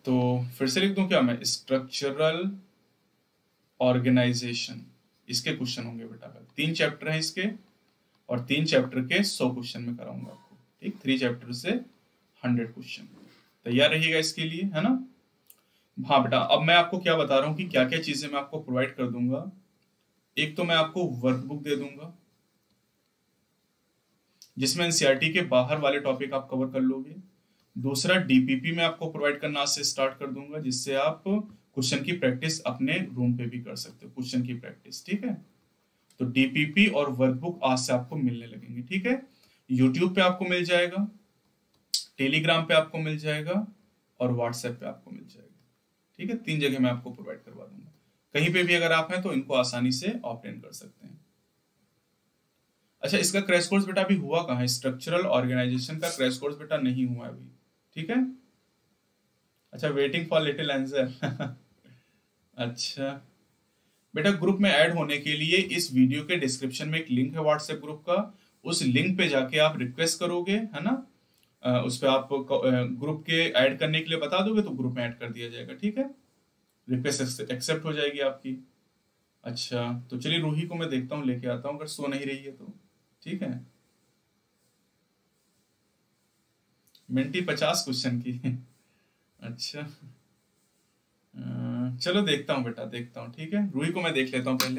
तो फिर से लिख दूं क्या मैं, स्ट्रक्चरल ऑर्गेनाइजेशन, इसके क्वेश्चन होंगे बेटा कल। 3 चैप्टर हैं इसके, और 3 चैप्टर के 100 क्वेश्चन में कराऊंगा आपको, ठीक। 3 चैप्टर से 100 क्वेश्चन। तैयार रहिएगा इसके लिए, है ना। हाँ बेटा, अब मैं आपको क्या बता रहा हूँ कि क्या क्या चीजें मैं आपको प्रोवाइड कर दूंगा। एक तो मैं आपको वर्कबुक दे दूंगा, जिसमें एनसीईआरटी के बाहर वाले टॉपिक आप कवर कर लोगे। दूसरा, डीपीपी में आपको प्रोवाइड करना आज से स्टार्ट कर दूंगा, जिससे आप क्वेश्चन की प्रैक्टिस अपने रूम पे भी कर सकते हो, क्वेश्चन की प्रैक्टिस, ठीक है। तो डीपीपी और वर्कबुक आज से आपको मिलने लगेंगे, ठीक है। यूट्यूब पे आपको मिल जाएगा, टेलीग्राम पे आपको मिल जाएगा, और व्हाट्सएप पे आपको मिल जाएगा, ठीक है। 3 जगह मैं आपको प्रोवाइड करवा दूंगा। कहीं पे भी अगर आप हैं तो इनको आसानी से ऑप्ट इन कर सकते हैं। अच्छा, इसका क्रैश कोर्स बेटा अभी हुआ कहाँ है, स्ट्रक्चरल ऑर्गेनाइजेशन का क्रैश कोर्स बेटा नहीं हुआ अभी, ठीक है। अच्छा, वेटिंग फॉर लिटिल आंसर। अच्छा बेटा, ग्रुप में ऐड होने के लिए इस वीडियो के डिस्क्रिप्शन में एक लिंक है व्हाट्सएप ग्रुप का, उस लिंक पे जाके आप रिक्वेस्ट करोगे, है ना। उस पे आप ग्रुप के ऐड करने के लिए बता दोगे तो ग्रुप में ऐड कर दिया जाएगा, ठीक है। रिक्वेस्ट एक्सेप्ट हो जाएगी आपकी। अच्छा, तो चलिए रूही को मैं देखता हूँ, लेके आता हूँ, अगर सो नहीं रही है तो, ठीक है। मिनटी 50 क्वेश्चन की। अच्छा, चलो देखता हूँ बेटा, देखता हूँ, ठीक है। रूही को मैं देख लेता हूँ पहले।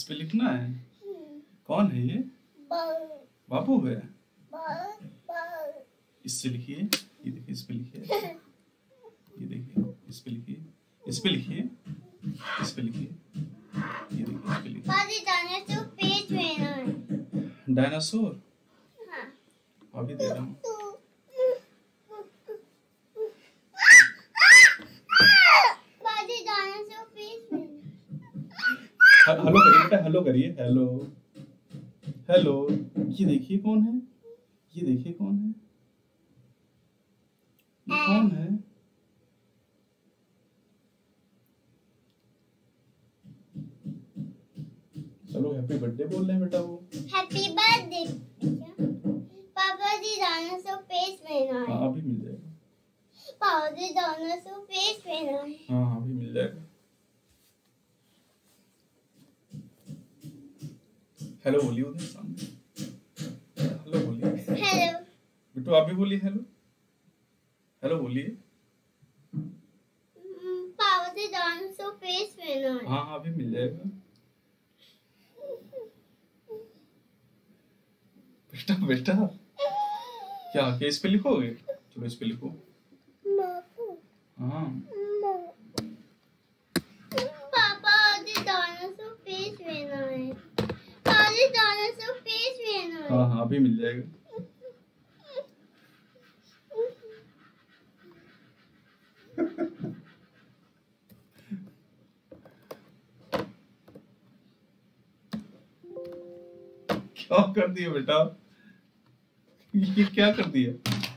पे लिखना है। कौन है ये? बाबू है। इससे लिखिए, ये देखिए इस पे लिखिए, ये देखिए इस पे लिखिए, इस पे लिखिए, इस पे लिखिए, ये देखिए इस पे लिखिए। डायनासोर पेज में है। डायनासोर? हाँ। अभी दे रहा हूँ। डायनासोर पेज में। हेलो करिए बेटा, हेलो करिए, हेलो हेलो। ये देखिए कौन है, ये देखिए कौन है, ये कौन है? चलो हैप्पी बर्थडे बोल रहे हैं बेटा वो। Happy birthday. पापा जी डायनासोर पेज में है। हाँ अभी मिल जाएगा। पापा जी डायनासोर पेज में है। हाँ अभी मिल जाएगा। हेलो बोलिए उधर सामने, हेलो बोलिए। हेलो बिट्टू आप भी बोलिए हेलो, हेलो बोलिए। पापा जी डायनासोर पेज में है। हाँ हाँ अभी मिल जाएगा। बेटा बेटा क्या इस पे लिखोगे? चलो इस पे लिखो। हाँ पापा जी डायनासोर पेज में है। पापा जी डायनासोर पेज में है। हाँ हाँ अभी मिल जाएगा। क्या कर दिया बेटा, ये क्या कर दिया?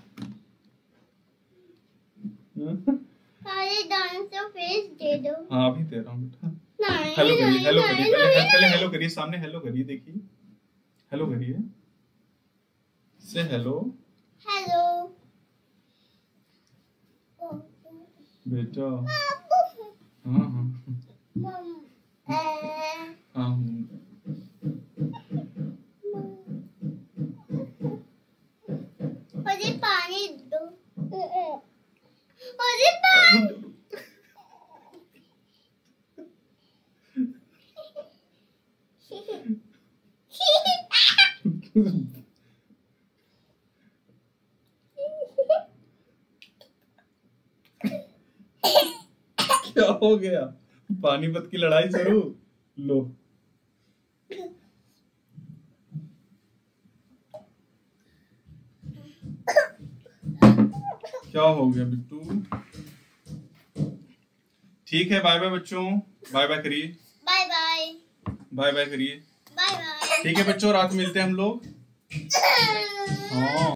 पापा डायनासोर पेज दे दो। हाँ अभी दे रहा हूँ बेटा। नहीं हेलो करिए, नहीं हेलो करिए, नहीं पहले हेलो करिए, सामने हेलो करिए, देखिए हेलो करिए, से हेलो हेलो बेटा। हाँ हाँ हाँ मुझे पानी दो। मुझे पानी। क्या हो गया? पानीपत की लड़ाई शुरू। लो क्या हो गया बिट्टू? ठीक है, बाय बाय बच्चों, बाय बाय करिए, बाय बाय बाय बाय करिए। Bye bye. ठीक है बच्चों, रात में मिलते हैं हम लोग। हाँ